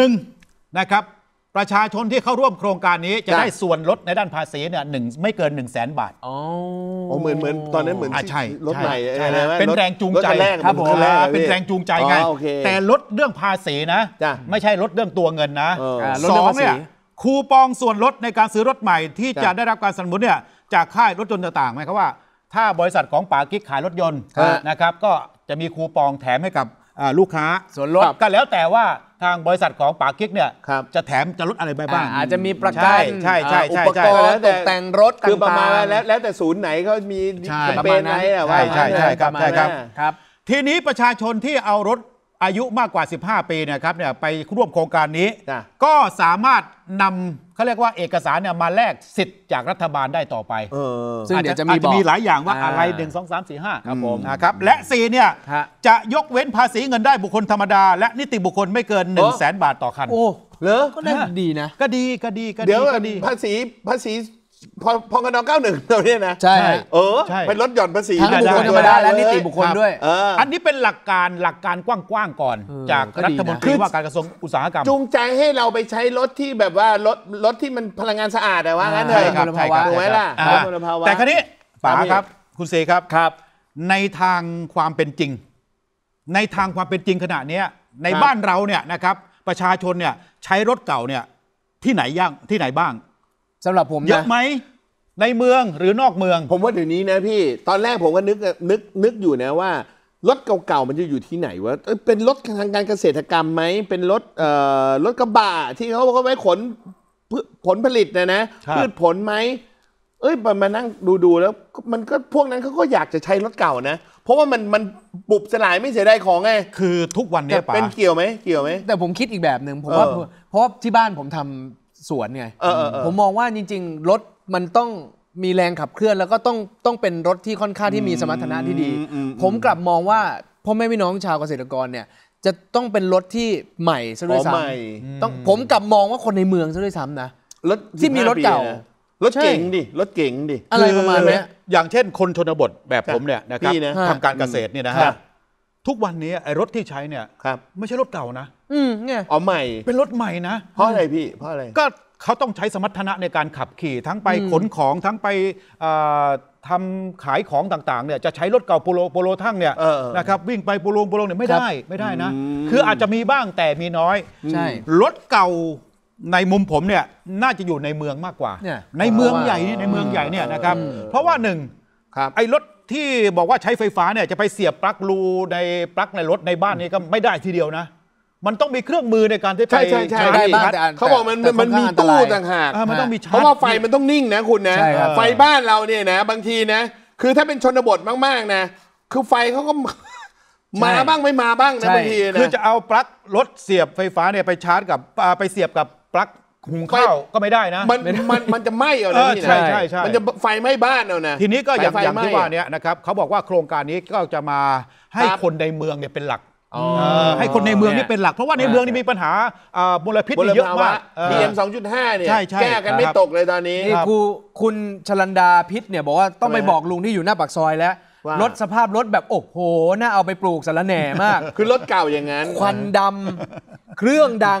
1นะครับประชาชนที่เข้าร่วมโครงการนี้จะได้ส่วนลดในด้านภาษีเนี่ยไม่เกิน 100,000 บาทเหมือนตอนนั้นเหมือนใช่รถใหม่เป็นแรงจูงใจครับผมเป็นแรงจูงใจไงแต่ลดเรื่องภาษีนะไม่ใช่ลดเรื่องตัวเงินนะ2เนี่ยคูปองส่วนลดในการซื้อรถใหม่ที่จะได้รับการสนับสนุนเนี่ยจากค่ายรถยนต์ต่างๆหมายความว่าถ้าบริษัทของป๋ากิ๊กขายรถยนต์นะครับก็จะมีคูปองแถมให้กับลูกค้าส่วนลดก็แล้วแต่ว่าทางบริษัทของป๋ากิ๊กเนี่ยจะแถมจะลดอะไรไปบ้างอาจจะมีประกันใช่อุปกรณ์ตกแต่งรถคือประมาณแล้วแต่ศูนย์ไหนเขามีแคมเปญไหนว่าใช่ครับทีนี้ประชาชนที่เอารถอายุมากกว่า15 ปีนะครับเนี่ยไปร่วมโครงการนี้ก็สามารถนำเขาเรียกว่าเอกสารเนี่ยมาแลกสิทธิ์จากรัฐบาลได้ต่อไปซึ่งเดี๋ยวจะมีหลายอย่างว่าอะไร1 2 3 4 5ครับผมนะครับและ4เนี่ยจะยกเว้นภาษีเงินได้บุคคลธรรมดาและนิติบุคคลไม่เกิน 100,000 บาทต่อคันโอ้เหรอก็ดีนะก็ดีเดี๋ยวภาษีพกน91ตัวนี้นะใช่เป็นลดหย่อนภาษีทั้งบุคคลธรรมดาและนิติบุคคลด้วยอันนี้เป็นหลักการกว้างๆก่อนจากรัฐมนตรีว่าการกระทรวงอุตสาหกรรมจูงใจให้เราไปใช้รถที่แบบว่ารถที่มันพลังงานสะอาดว่างั้นเถอะถูกไหมล่ะแต่คราวนี้ป๋าครับคุณเสครับในทางความเป็นจริงขณะนี้ในบ้านเราเนี่ยนะครับประชาชนเนี่ยใช้รถเก่าเนี่ยที่ไหนบ้างสำหรับผมเยอะไหมในเมืองหรือนอกเมืองผมว่าเดี๋ยวนี้นะพี่ตอนแรกผมก็นึกอยู่นะว่ารถเก่าๆมันจะอยู่ที่ไหนวะเป็นรถทางการเกษตรกรรมไหมเป็นรถกระบะที่เขาไว้ขนผลผลิตนะพืชผลไหมมานั่งดูแล้วมันก็พวกนั้นเขาก็อยากจะใช้รถเก่านะเพราะว่ามันบุบสลายไม่เสียดายของไงคือทุกวันนี้ป๋าเป็นเกี่ยวไหมแต่ผมคิดอีกแบบหนึ่งผมว่าเพราะที่บ้านผมทำสวนไงผมมองว่าจริงๆรถมันต้องมีแรงขับเคลื่อนแล้วก็ต้องเป็นรถที่ค่อนข้างที่มีสมรรถนะที่ดีผมกลับมองว่าพ่อแม่พี่น้องชาวเกษตรกรเนี่ยจะต้องเป็นรถที่ใหม่ซะด้วยซ้ำผมกลับมองว่าคนในเมืองซะด้วยซ้ำนะรถที่มีรถเก่ารถเก๋งดิอะไรประมาณนี้อย่างเช่นคนชนบทแบบผมเนี่ยนะครับทำการเกษตรเนี่ยนะฮะทุกวันนี้ไอ้รถที่ใช้เนี่ยไม่ใช่รถเก่านะไงใหม่เป็นรถใหม่นะเพราะอะไรพี่เพราะอะไรก็เขาต้องใช้สมรรถนะในการขับขี่ทั้งไปขนของทั้งไปทำขายของต่างๆเนี่ยจะใช้รถเก่าโปโลทั้งเนี่ยนะครับวิ่งไปโปโลเนี่ยไม่ได้นะคืออาจจะมีบ้างแต่มีน้อยใช่รถเก่าในมุมผมเนี่ยน่าจะอยู่ในเมืองมากกว่าในเมืองใหญ่เนี่ยนะครับเพราะว่าหนึ่งไอ้รถที่บอกว่าใช้ไฟฟ้าเนี่ยจะไปเสียบปลั๊กรูในปลั๊กในรถในบ้านนี้ก็ไม่ได้ทีเดียวนะมันต้องมีเครื่องมือในการที่ไปใช้ได้บ้างเขาบอกมันมีตู้ต่างหากมันต้องมีเพราะว่าไฟมันต้องนิ่งนะคุณนะไฟบ้านเราเนี่ยนะบางทีนะคือถ้าเป็นชนบทมากๆนะคือไฟเขาก็มาบ้างไม่มาบ้างนะบางทีนะคือจะเอาปลั๊กรถเสียบไฟฟ้าเนี่ยไปชาร์จกับไปเสียบกับปลั๊กหุงข้าวก็ไม่ได้นะมันจะไหม้เอานะใช่มันจะไฟไหม้บ้านเอานะทีนี้ก็อย่างที่ว่านี้นะครับเขาบอกว่าโครงการนี้ก็จะมาให้คนในเมืองเนี่ยเป็นหลักให้คนในเมืองนี่เป็นหลักเพราะว่าในเมืองนี่มีปัญหามลพิษเยอะมาก PM 2.5 เนี่ยแก้กันไม่ตกเลยตอนนี้คุณชลันดาพิษเนี่ยบอกว่าต้องไปบอกลุงที่อยู่หน้าปากซอยแล้วรถสภาพรถแบบโอ้โหน่าเอาไปปลูกสะระแหน่มากคือรถเก่าอย่างนั้นควันดำเครื่องดัง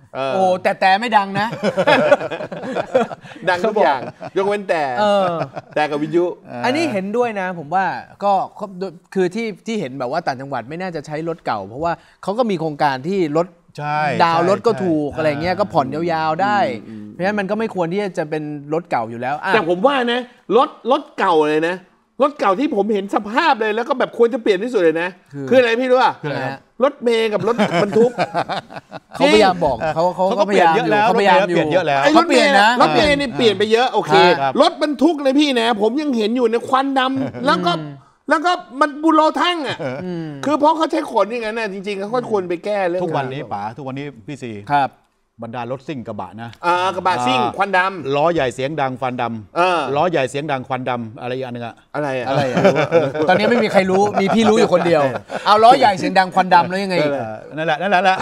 โอ้แต่ไม่ดังนะดังทุกอย่างยกเว้นแต่กับวิทยุอันนี้เห็นด้วยนะผมว่าก็คือที่เห็นแบบว่าต่างจังหวัดไม่น่าจะใช้รถเก่าเพราะว่าเขาก็มีโครงการที่รถดาวรถก็ถูกอะไรเงี้ยก็ผ่อนยาวๆได้เพราะฉะนั้นมันก็ไม่ควรที่จะเป็นรถเก่าอยู่แล้วแต่ผมว่านะรถเก่าเลยนะรถเก่าที่ผมเห็นสภาพเลยแล้วก็แบบควรจะเปลี่ยนที่สุดเลยนะคืออะไรพี่รู้ป่ะรถเมย์กับรถบรรทุกเขาพยายามบอกเขาพยายามอยู่เขาพยายามอยู่เยอะแล้วรถเมย์นะรถเมย์นี่เปลี่ยนไปเยอะโอเครถบรรทุกเลยพี่นะผมยังเห็นอยู่ในควันดำแล้วก็มันบุโรทั่งอ่ะคือเพราะเขาใช้ขนอย่างนั้นนะจริงๆเขาควรไปแก้เรื่องทุกวันนี้ป๋าทุกวันนี้พี่ซีครับบรรดารถซิ่งกระบะนะกระบะซิ่งควันดำล้อใหญ่เสียงดังควันดำล้อใหญ่เสียงดังควันดำอะไรอย่างนึงอะอะไรตอนนี้ไม่มีใครรู้มีพี่รู้อยู่คนเดียวเอาล้อใหญ่เสียงดังควันดำแล้วยังไงนั่นแหละ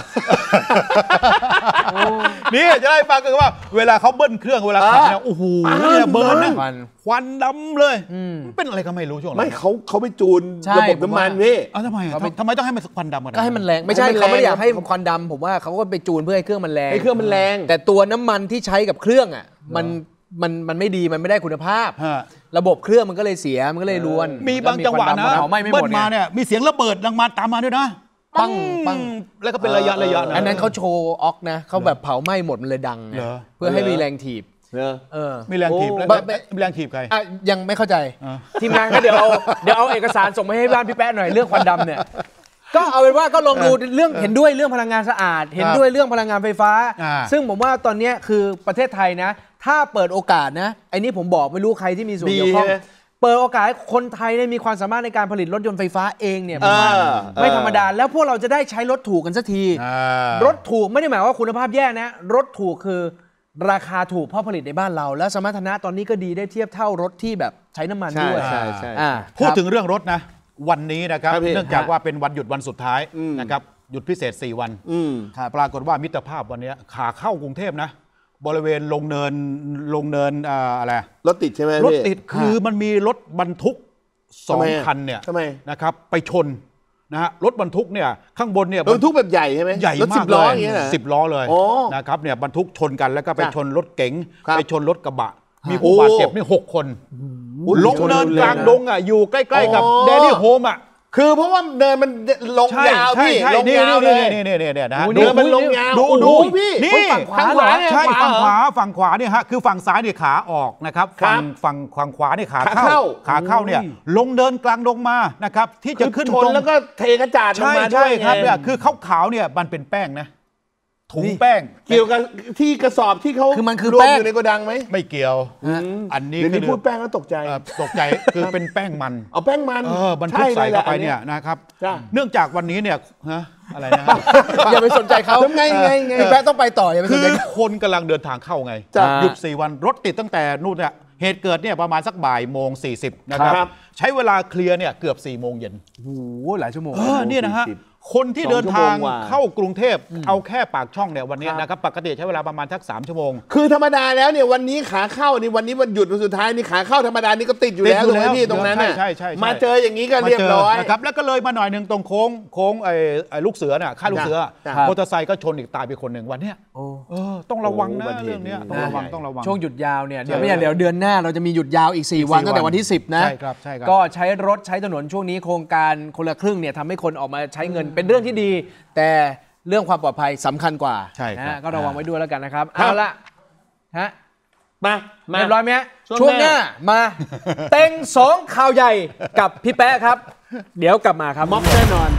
นี่จะได้ฟังกันว่าเวลาเขาเบิ้ลเครื่องเวลาขับเนี่ยโอ้โหเนี่ยเบิร์นนะควันดำเลยเป็นอะไรก็ไม่รู้ช่วงนั้นไม่เขาไปจูนระบบน้ำมันพี่ทำไมต้องให้มันควันดำก็ให้มันแรงไม่ใช่เขาไม่ได้อยากให้ควันดำผมว่าเขาก็ไปจูนเพื่อให้เครื่องมันแรงแต่ตัวน้ำมันที่ใช้กับเครื่องอ่ะมันไม่ดีมันไม่ได้คุณภาพระบบเครื่องมันก็เลยเสียมันก็เลยรวนมีบางจังหวะนะเบิ้ลมาเนี่ยมีเสียงระเบิดดังมาตามมาด้วยนะปังแล้วก็เป็นระยะอันนั้นเขาโชว์ออกนะเขาแบบเผาไหม้หมดมันเลยดังเพื่อให้มีแรงถีบมีแรงถีบแล้วแรงถีบใครยังไม่เข้าใจทีมงานก็เดี๋ยวเอาเอกสารส่งมาให้บ้านพี่แป๊ะหน่อยเรื่องควันดำเนี่ยก็เอาเป็นว่าก็ลองดูเรื่องเห็นด้วยเรื่องพลังงานสะอาดเห็นด้วยเรื่องพลังงานไฟฟ้าซึ่งผมว่าตอนนี้คือประเทศไทยนะถ้าเปิดโอกาสนะไอ้นี่ผมบอกไม่รู้ใครที่มีส่วนเกี่ยวข้องเปิดโอกาสให้คนไทยได้มีความสามารถในการผลิตรถยนต์ไฟฟ้าเองเนี่ยไม่ธรรมดาแล้วพวกเราจะได้ใช้รถถูกกันสักทีรถถูกไม่ได้หมายว่าคุณภาพแย่นะรถถูกคือราคาถูกเพราะผลิตในบ้านเราแล้วสมรรถนะตอนนี้ก็ดีได้เทียบเท่ารถที่แบบใช้น้ำมันด้วยใช่พูดถึงเรื่องรถนะวันนี้นะครับเนื่องจากว่าเป็นวันหยุดวันสุดท้ายนะครับหยุดพิเศษ4วันปรากฏว่ามิตรภาพวันนี้ขาเข้ากรุงเทพนะบริเวณลงเนินอะไรรถติดใช่ไหมรถติดคือมันมีรถบรรทุก2 คันเนี่ยนะครับไปชนนะฮะรถบรรทุกเนี่ยข้างบนเนี่ยบรรทุกแบบใหญ่ใช่ไหมใหญ่มากเลย10 ล้อเลยนะครับเนี่ยบรรทุกชนกันแล้วก็ไปชนรถเก๋งไปชนรถกระบะมีผู้บาดเจ็บนี่6 คนลงเนินกลางดงอ่ะอยู่ใกล้ๆกับเดลี่โฮมอ่ะคือเพราะว่าเนินมันลงยาวพี่ลงยาวเลยเนี่ยนะเนินมันลงยาวดูพี่นี่ฝั่งขวาใช่ฝั่งขวาเนี่ยฮะคือฝั่งซ้ายเนี่ยขาออกนะครับฝั่งขวาเนี่ยขาเข้าเนี่ยลงเดินกลางดงมานะครับที่จะขึ้นชนแล้วก็เทกระจาดลงมาด้วยครับเนี่ยคือขาวเนี่ยมันเป็นแป้งนะถุงแป้งเกี่ยวกับที่กระสอบที่เขาคือมันคือแป้งอยู่ในโกดังไหมไม่เกี่ยวอันนี้คือพูดแป้งแล้วตกใจคือเป็นแป้งมันเอาแป้งมันบรรทุกใส่เข้าไปเนี่ยนะครับเนื่องจากวันนี้เนี่ยอะไรนะอย่าไปสนใจเขาไงแป้งต้องไปต่ออย่าไปสนใจคนกำลังเดินทางเข้าไงหยุด4 วันรถติดตั้งแต่นู่นเนี่ยเหตุเกิดเนี่ยประมาณสัก13:40นะครับใช้เวลาเคลียร์เนี่ยเกือบ4 โมงเย็นโอ้โหหลายชั่วโมงเนี่ยนะฮะคนที่เดินทางเข้ากรุงเทพเอาแค่ปากช่องเนี่ยวันนี้นะครับปกติใช้เวลาประมาณสัก3 ชั่วโมงคือธรรมดาแล้วเนี่ยวันนี้ขาเข้านี่วันนี้วันหยุดวันสุดท้ายนี่ขาเข้าธรรมดานี่ก็ติดอยู่แล้วตรงที่ตรงนั้นใช่มาเจออย่างนี้ก็เรียบร้อยนะครับแล้วก็เลยมาหน่อยนึงตรงโค้งไอ้ลูกเสือน่ะค่ายลูกเสือมอเตอร์ไซค์ก็ชนอีกตายไปคนหนึ่งวันเนี้ยต้องระวังนะเรื่องนี้ต้องระวังช่วงหยุดยาวเนี่ยเดี๋ยวเดือนหน้าเราจะมีหยุดยาวอีก4 วันตั้งแต่วันที่10นะใช่ครับก็ใช้รถใช้ถนนช่วงนี้โครงการคนละครึ่งเนี่ยทำให้คนออกมาใช้เงินเป็นเรื่องที่ดีแต่เรื่องความปลอดภัยสำคัญกว่านะก็ระวังไว้ด้วยแล้วกันนะครับเอาละฮะมาเรียบร้อยไหมช่วงหน้ามาเต็ง2ข่าวใหญ่กับพี่แป๊ะครับเดี๋ยวกลับมาครับม็อบแน่นอน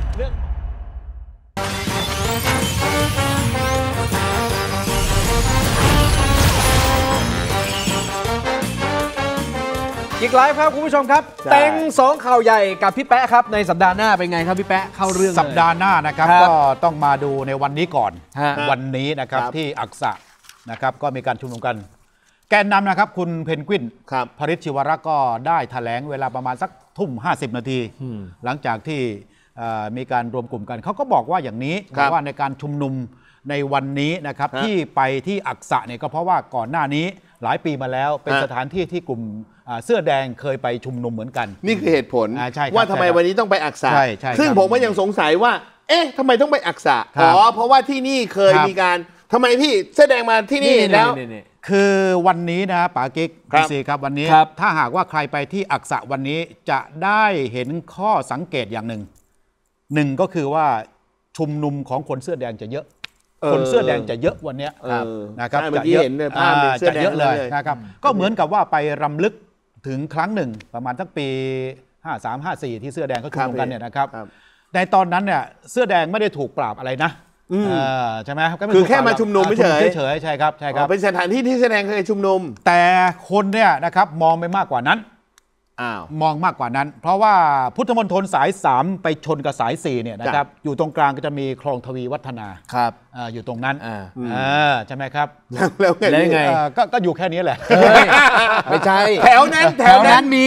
อีกไลฟ์ครับคุณผู้ชมครับเต็ง2ข่าวใหญ่กับพี่แป๊ะครับในสัปดาห์หน้าเป็นไงครับพี่แป๊ะเข้าเรื่องสัปดาห์หน้านะครับก็ต้องมาดูในวันนี้ก่อนวันนี้นะครับที่อักษะนะครับก็มีการชุมนุมกันแกนนำนะครับคุณเพนกวินพริชชิวรักษ์ก็ได้แถลงเวลาประมาณสัก20:50 นาทีหลังจากที่มีการรวมกลุ่มกันเขาก็บอกว่าอย่างนี้ว่าในการชุมนุมในวันนี้นะครับที่ไปที่อักษะเนี่ยก็เพราะว่าก่อนหน้านี้หลายปีมาแล้วเป็นสถานที่ที่กลุ่มเสื้อแดงเคยไปชุมนุมเหมือนกันนี่คือเหตุผลว่าทำไมวันนี้ต้องไปอักษะซึ่งผมก็ยังสงสัยว่าเอ๊ะทำไมต้องไปอักษะอ๋อเพราะว่าที่นี่เคยมีการทำไมพี่แสดงมาที่นี่แล้วคือวันนี้นะป๋ากิ๊กครับซีครับวันนี้ถ้าหากว่าใครไปที่อักษะวันนี้จะได้เห็นข้อสังเกตอย่างหนึ่งก็คือว่าชุมนุมของคนเสื้อแดงจะเยอะคนเสื้อแดงจะเยอะวันนี้นะครับจะเยอะจะเยอะเลยนะครับก็เหมือนกับว่าไปรำลึกถึงครั้งหนึ่งประมาณตั้งปี53-54ที่เสื้อแดงเขาชุมนุมกันเนี่ยนะครับในตอนนั้นเนี่ยเสื้อแดงไม่ได้ถูกปราบอะไรนะใช่ไหมคือแค่มาชุมนุมเฉยใช่ครับใช่ครับเป็นสถานที่ที่แสดงเคยชุมนุมแต่คนเนี่ยนะครับมองไปมากกว่านั้นมองมากกว่านั้นเพราะว่าพุทธมณฑลสาย3ไปชนกับสาย4เนี่ยนะครับอยู่ตรงกลางก็จะมีคลองทวีวัฒนาครับอยู่ตรงนั้นใช่ไหมครับแล้วไงก็อยู่แค่นี้แหละไม่ใช่แถวนั้นมี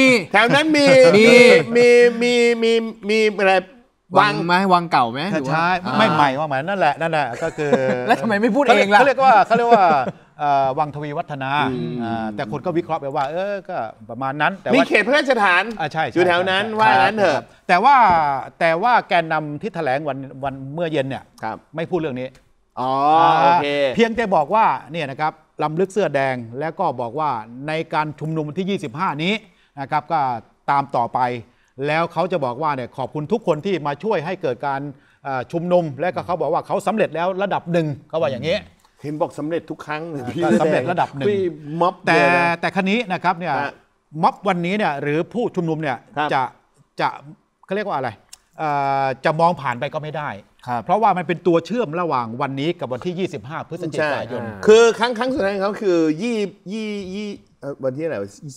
อะไรวังไหมวังเก่าไหมใช่ไม่ใหม่ว่าเหมือนนั่นแหละก็คือแล้วทำไมไม่พูดเองล่ะเขาเรียกว่าวังทวีวัฒนาแต่คนก็วิเคราะห์ไปว่าก็ประมาณนั้นแต่มีเขตพระราชฐานอยู่แถวนั้นว่างั้นเถอะแต่ว่าแกนนำที่แถลงวันเมื่อเย็นเนี่ยไม่พูดเรื่องนี้โอเคเพียงแต่บอกว่าเนี่ยนะครับรำลึกเสื้อแดงแล้วก็บอกว่าในการชุมนุมวันที่25นี้นะครับก็ตามต่อไปแล้วเขาจะบอกว่าเนี่ยขอบคุณทุกคนที่มาช่วยให้เกิดการชุมนุมและก็เขาบอกว่าเขาสำเร็จแล้วระดับหนึ่งเขาว่าอย่างนี้เห็นบอกสำเร็จทุกครั้งสำเร็จระดับหนึ่งม็อบแต่ครั้นี้นะครับเนี่ยม็อบวันนี้เนี่ยหรือผู้ชุมนุมเนี่ยจะเขาเรียกว่าอะไรจะมองผ่านไปก็ไม่ได้เพราะว่ามันเป็นตัวเชื่อมระหว่างวันนี้กับวันที่25พฤศจิกายนคือครั้งสุดท้ายเขาคือวันที่ไหน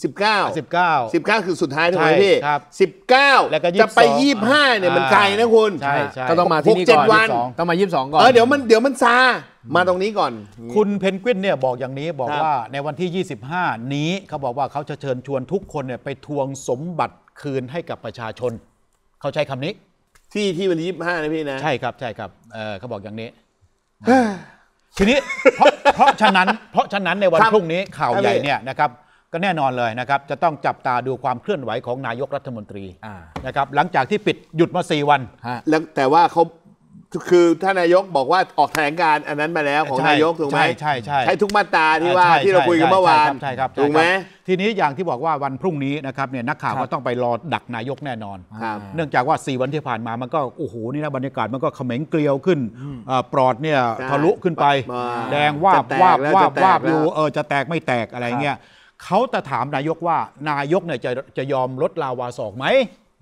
19คือสุดท้ายถูกไหมพี่19 แล้วก็จะไป25เนี่ยมันไกลนะคุณก็ต้องมาที่นี่ก่อนต้องมา22ก่อนเดี๋ยวมันซามาตรงนี้ก่อนคุณเพนกวินเนี่ยบอกอย่างนี้บอกว่าในวันที่25นี้เขาบอกว่าเขาจะเชิญชวนทุกคนเนี่ยไปทวงสมบัติคืนให้กับประชาชนเขาใช้คำนี้ที่วันที่25นะพี่นะใช่ครับเขาบอกอย่างนี้ทีนี้เพราะฉะนั้นในวันพรุ่งนี้ข่าวใหญ่เนี่ยนะครับก็แน่นอนเลยนะครับจะต้องจับตาดูความเคลื่อนไหวของนายกรัฐมนตรีนะครับหลังจากที่ปิดหยุดมา4 วันแล้วแต่ว่าเขาคือท่านนายกบอกว่าออกแถลงการอันนั้นมาแล้วของนายกถูกไหมใช่ทุกมาตราที่เราคุยกันเมื่อวานใช่ครับถูกไหมทีนี้อย่างที่บอกว่าวันพรุ่งนี้นะครับเนี่ยนักข่าวก็ต้องไปรอดักนายกแน่นอนเนื่องจากว่า4 วันที่ผ่านมามันก็โอ้โหนี่นะบรรยากาศมันก็เขม็งเกลียวขึ้นปลอดเนี่ยทะลุขึ้นไปแดงวาบอยู่จะแตกไม่แตกอะไรเงี้ยเขาจะถามนายกว่านายกเนี่ยจะยอมลดลาวาศอกไหม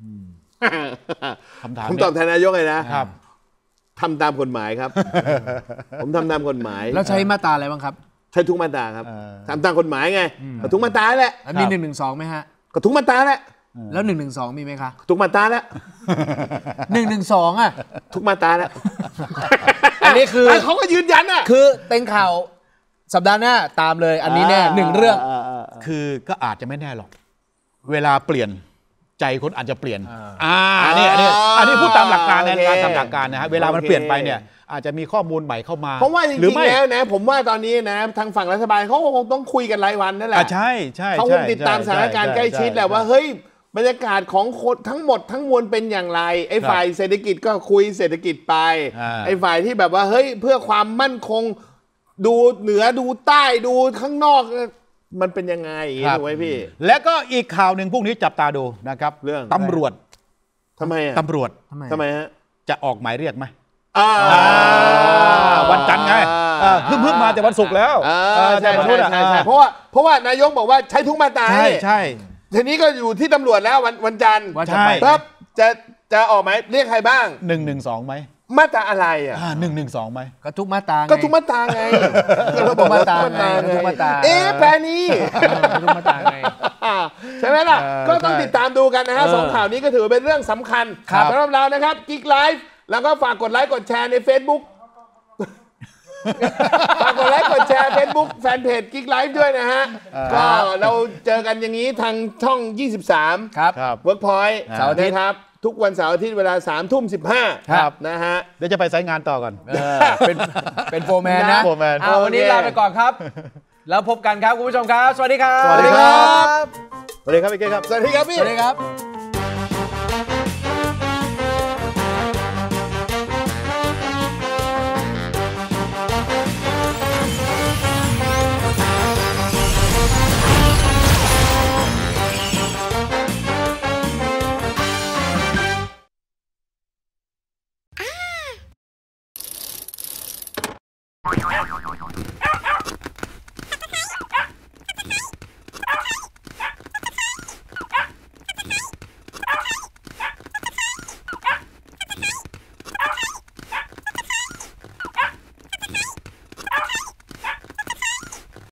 คำถามผมตอบแทนนายกเลยนะครับทำตามกฎหมายครับผมทำตามกฎหมายแล้วใช้มาตราอะไรบ้างครับใช้ทุกมาตราครับทำตามกฎหมายไงก็ทุกมาตราแหละมี112ไหมฮะก็ทุกมาตราแหละแล้ว112มีไหมคะทุกมาตราแล้ว 112อ่ะทุกมาตราแล้วอันนี้คือเขาก็ยืนยันอ่ะคือเป็นข่าวสัปดาห์หน้าตามเลยอันนี้แน่1 เรื่องคือก็อาจจะไม่แน่หรอกเวลาเปลี่ยนใจคนอาจจะเปลี่ยนอันนี้พูดตามหลักการในการทำหลักการนะฮะเวลามันเปลี่ยนไปเนี่ยอาจจะมีข้อมูลใหม่เข้ามาเพราะว่าจริงๆแล้วนะผมว่าตอนนี้นะทางฝั่งรัฐบาลเขาคงต้องคุยกันรายวันนั่นแหละใช่เขาคงติดตามสถานการณ์ใกล้ชิดแหละว่าเฮ้ยบรรยากาศของคนทั้งหมดทั้งมวลเป็นอย่างไรไอ้ฝ่ายเศรษฐกิจก็คุยเศรษฐกิจไปไอ้ฝ่ายที่แบบว่าเฮ้ยเพื่อความมั่นคงดูเหนือดูใต้ดูข้างนอกมันเป็นยังไงถูกไหมพี่และก็อีกข่าวหนึ่งพวกนี้จับตาดูนะครับเรื่องตำรวจทำไมตำรวจทำไมฮะจะออกหมายเรียกไหมวันจันทร์ไงเพิ่งมาแต่วันศุกร์แล้วใช่เพราะว่านายกบอกว่าใช้ทุกมาตราใช่ทีนี้ก็อยู่ที่ตำรวจแล้ววันจันทร์ครับจะออกหมายเรียกใครบ้าง 112ไหมมาตราอะไรอ่ะ 112ไหมก็ทุกมาตราก็ทุกมาตราไงก็ทุกมาตราแปลนี้ทุกมาตราไงใช่ไหมล่ะก็ต้องติดตามดูกันนะฮะ2 ข่าวนี้ก็ถือเป็นเรื่องสำคัญสำหรับเรานะครับกิ๊กไลฟ์แล้วก็ฝากกดไลค์กดแชร์ใน Facebook ฝากกดไลค์กดแชร์ Facebook แฟนเพจกิ๊กไลฟ์ด้วยนะฮะก็เราเจอกันอย่างนี้ทางช่อง23 ครับ Workpoint เสาร์อาทิตย์ครับทุกวันเสาร์อาทิตย์เวลา3:15 ครับนะฮะเดี๋ยวจะไปสายงานต่อก่อนเป็นโฟร์แมนนะวันนี้ลาไปก่อนครับแล้วพบกันครับคุณผู้ชมครับสวัสดีครับสวัสดีครับสวัสดีครับพี่เก้ครับสวัสดีครับพี่สวัสดีครับ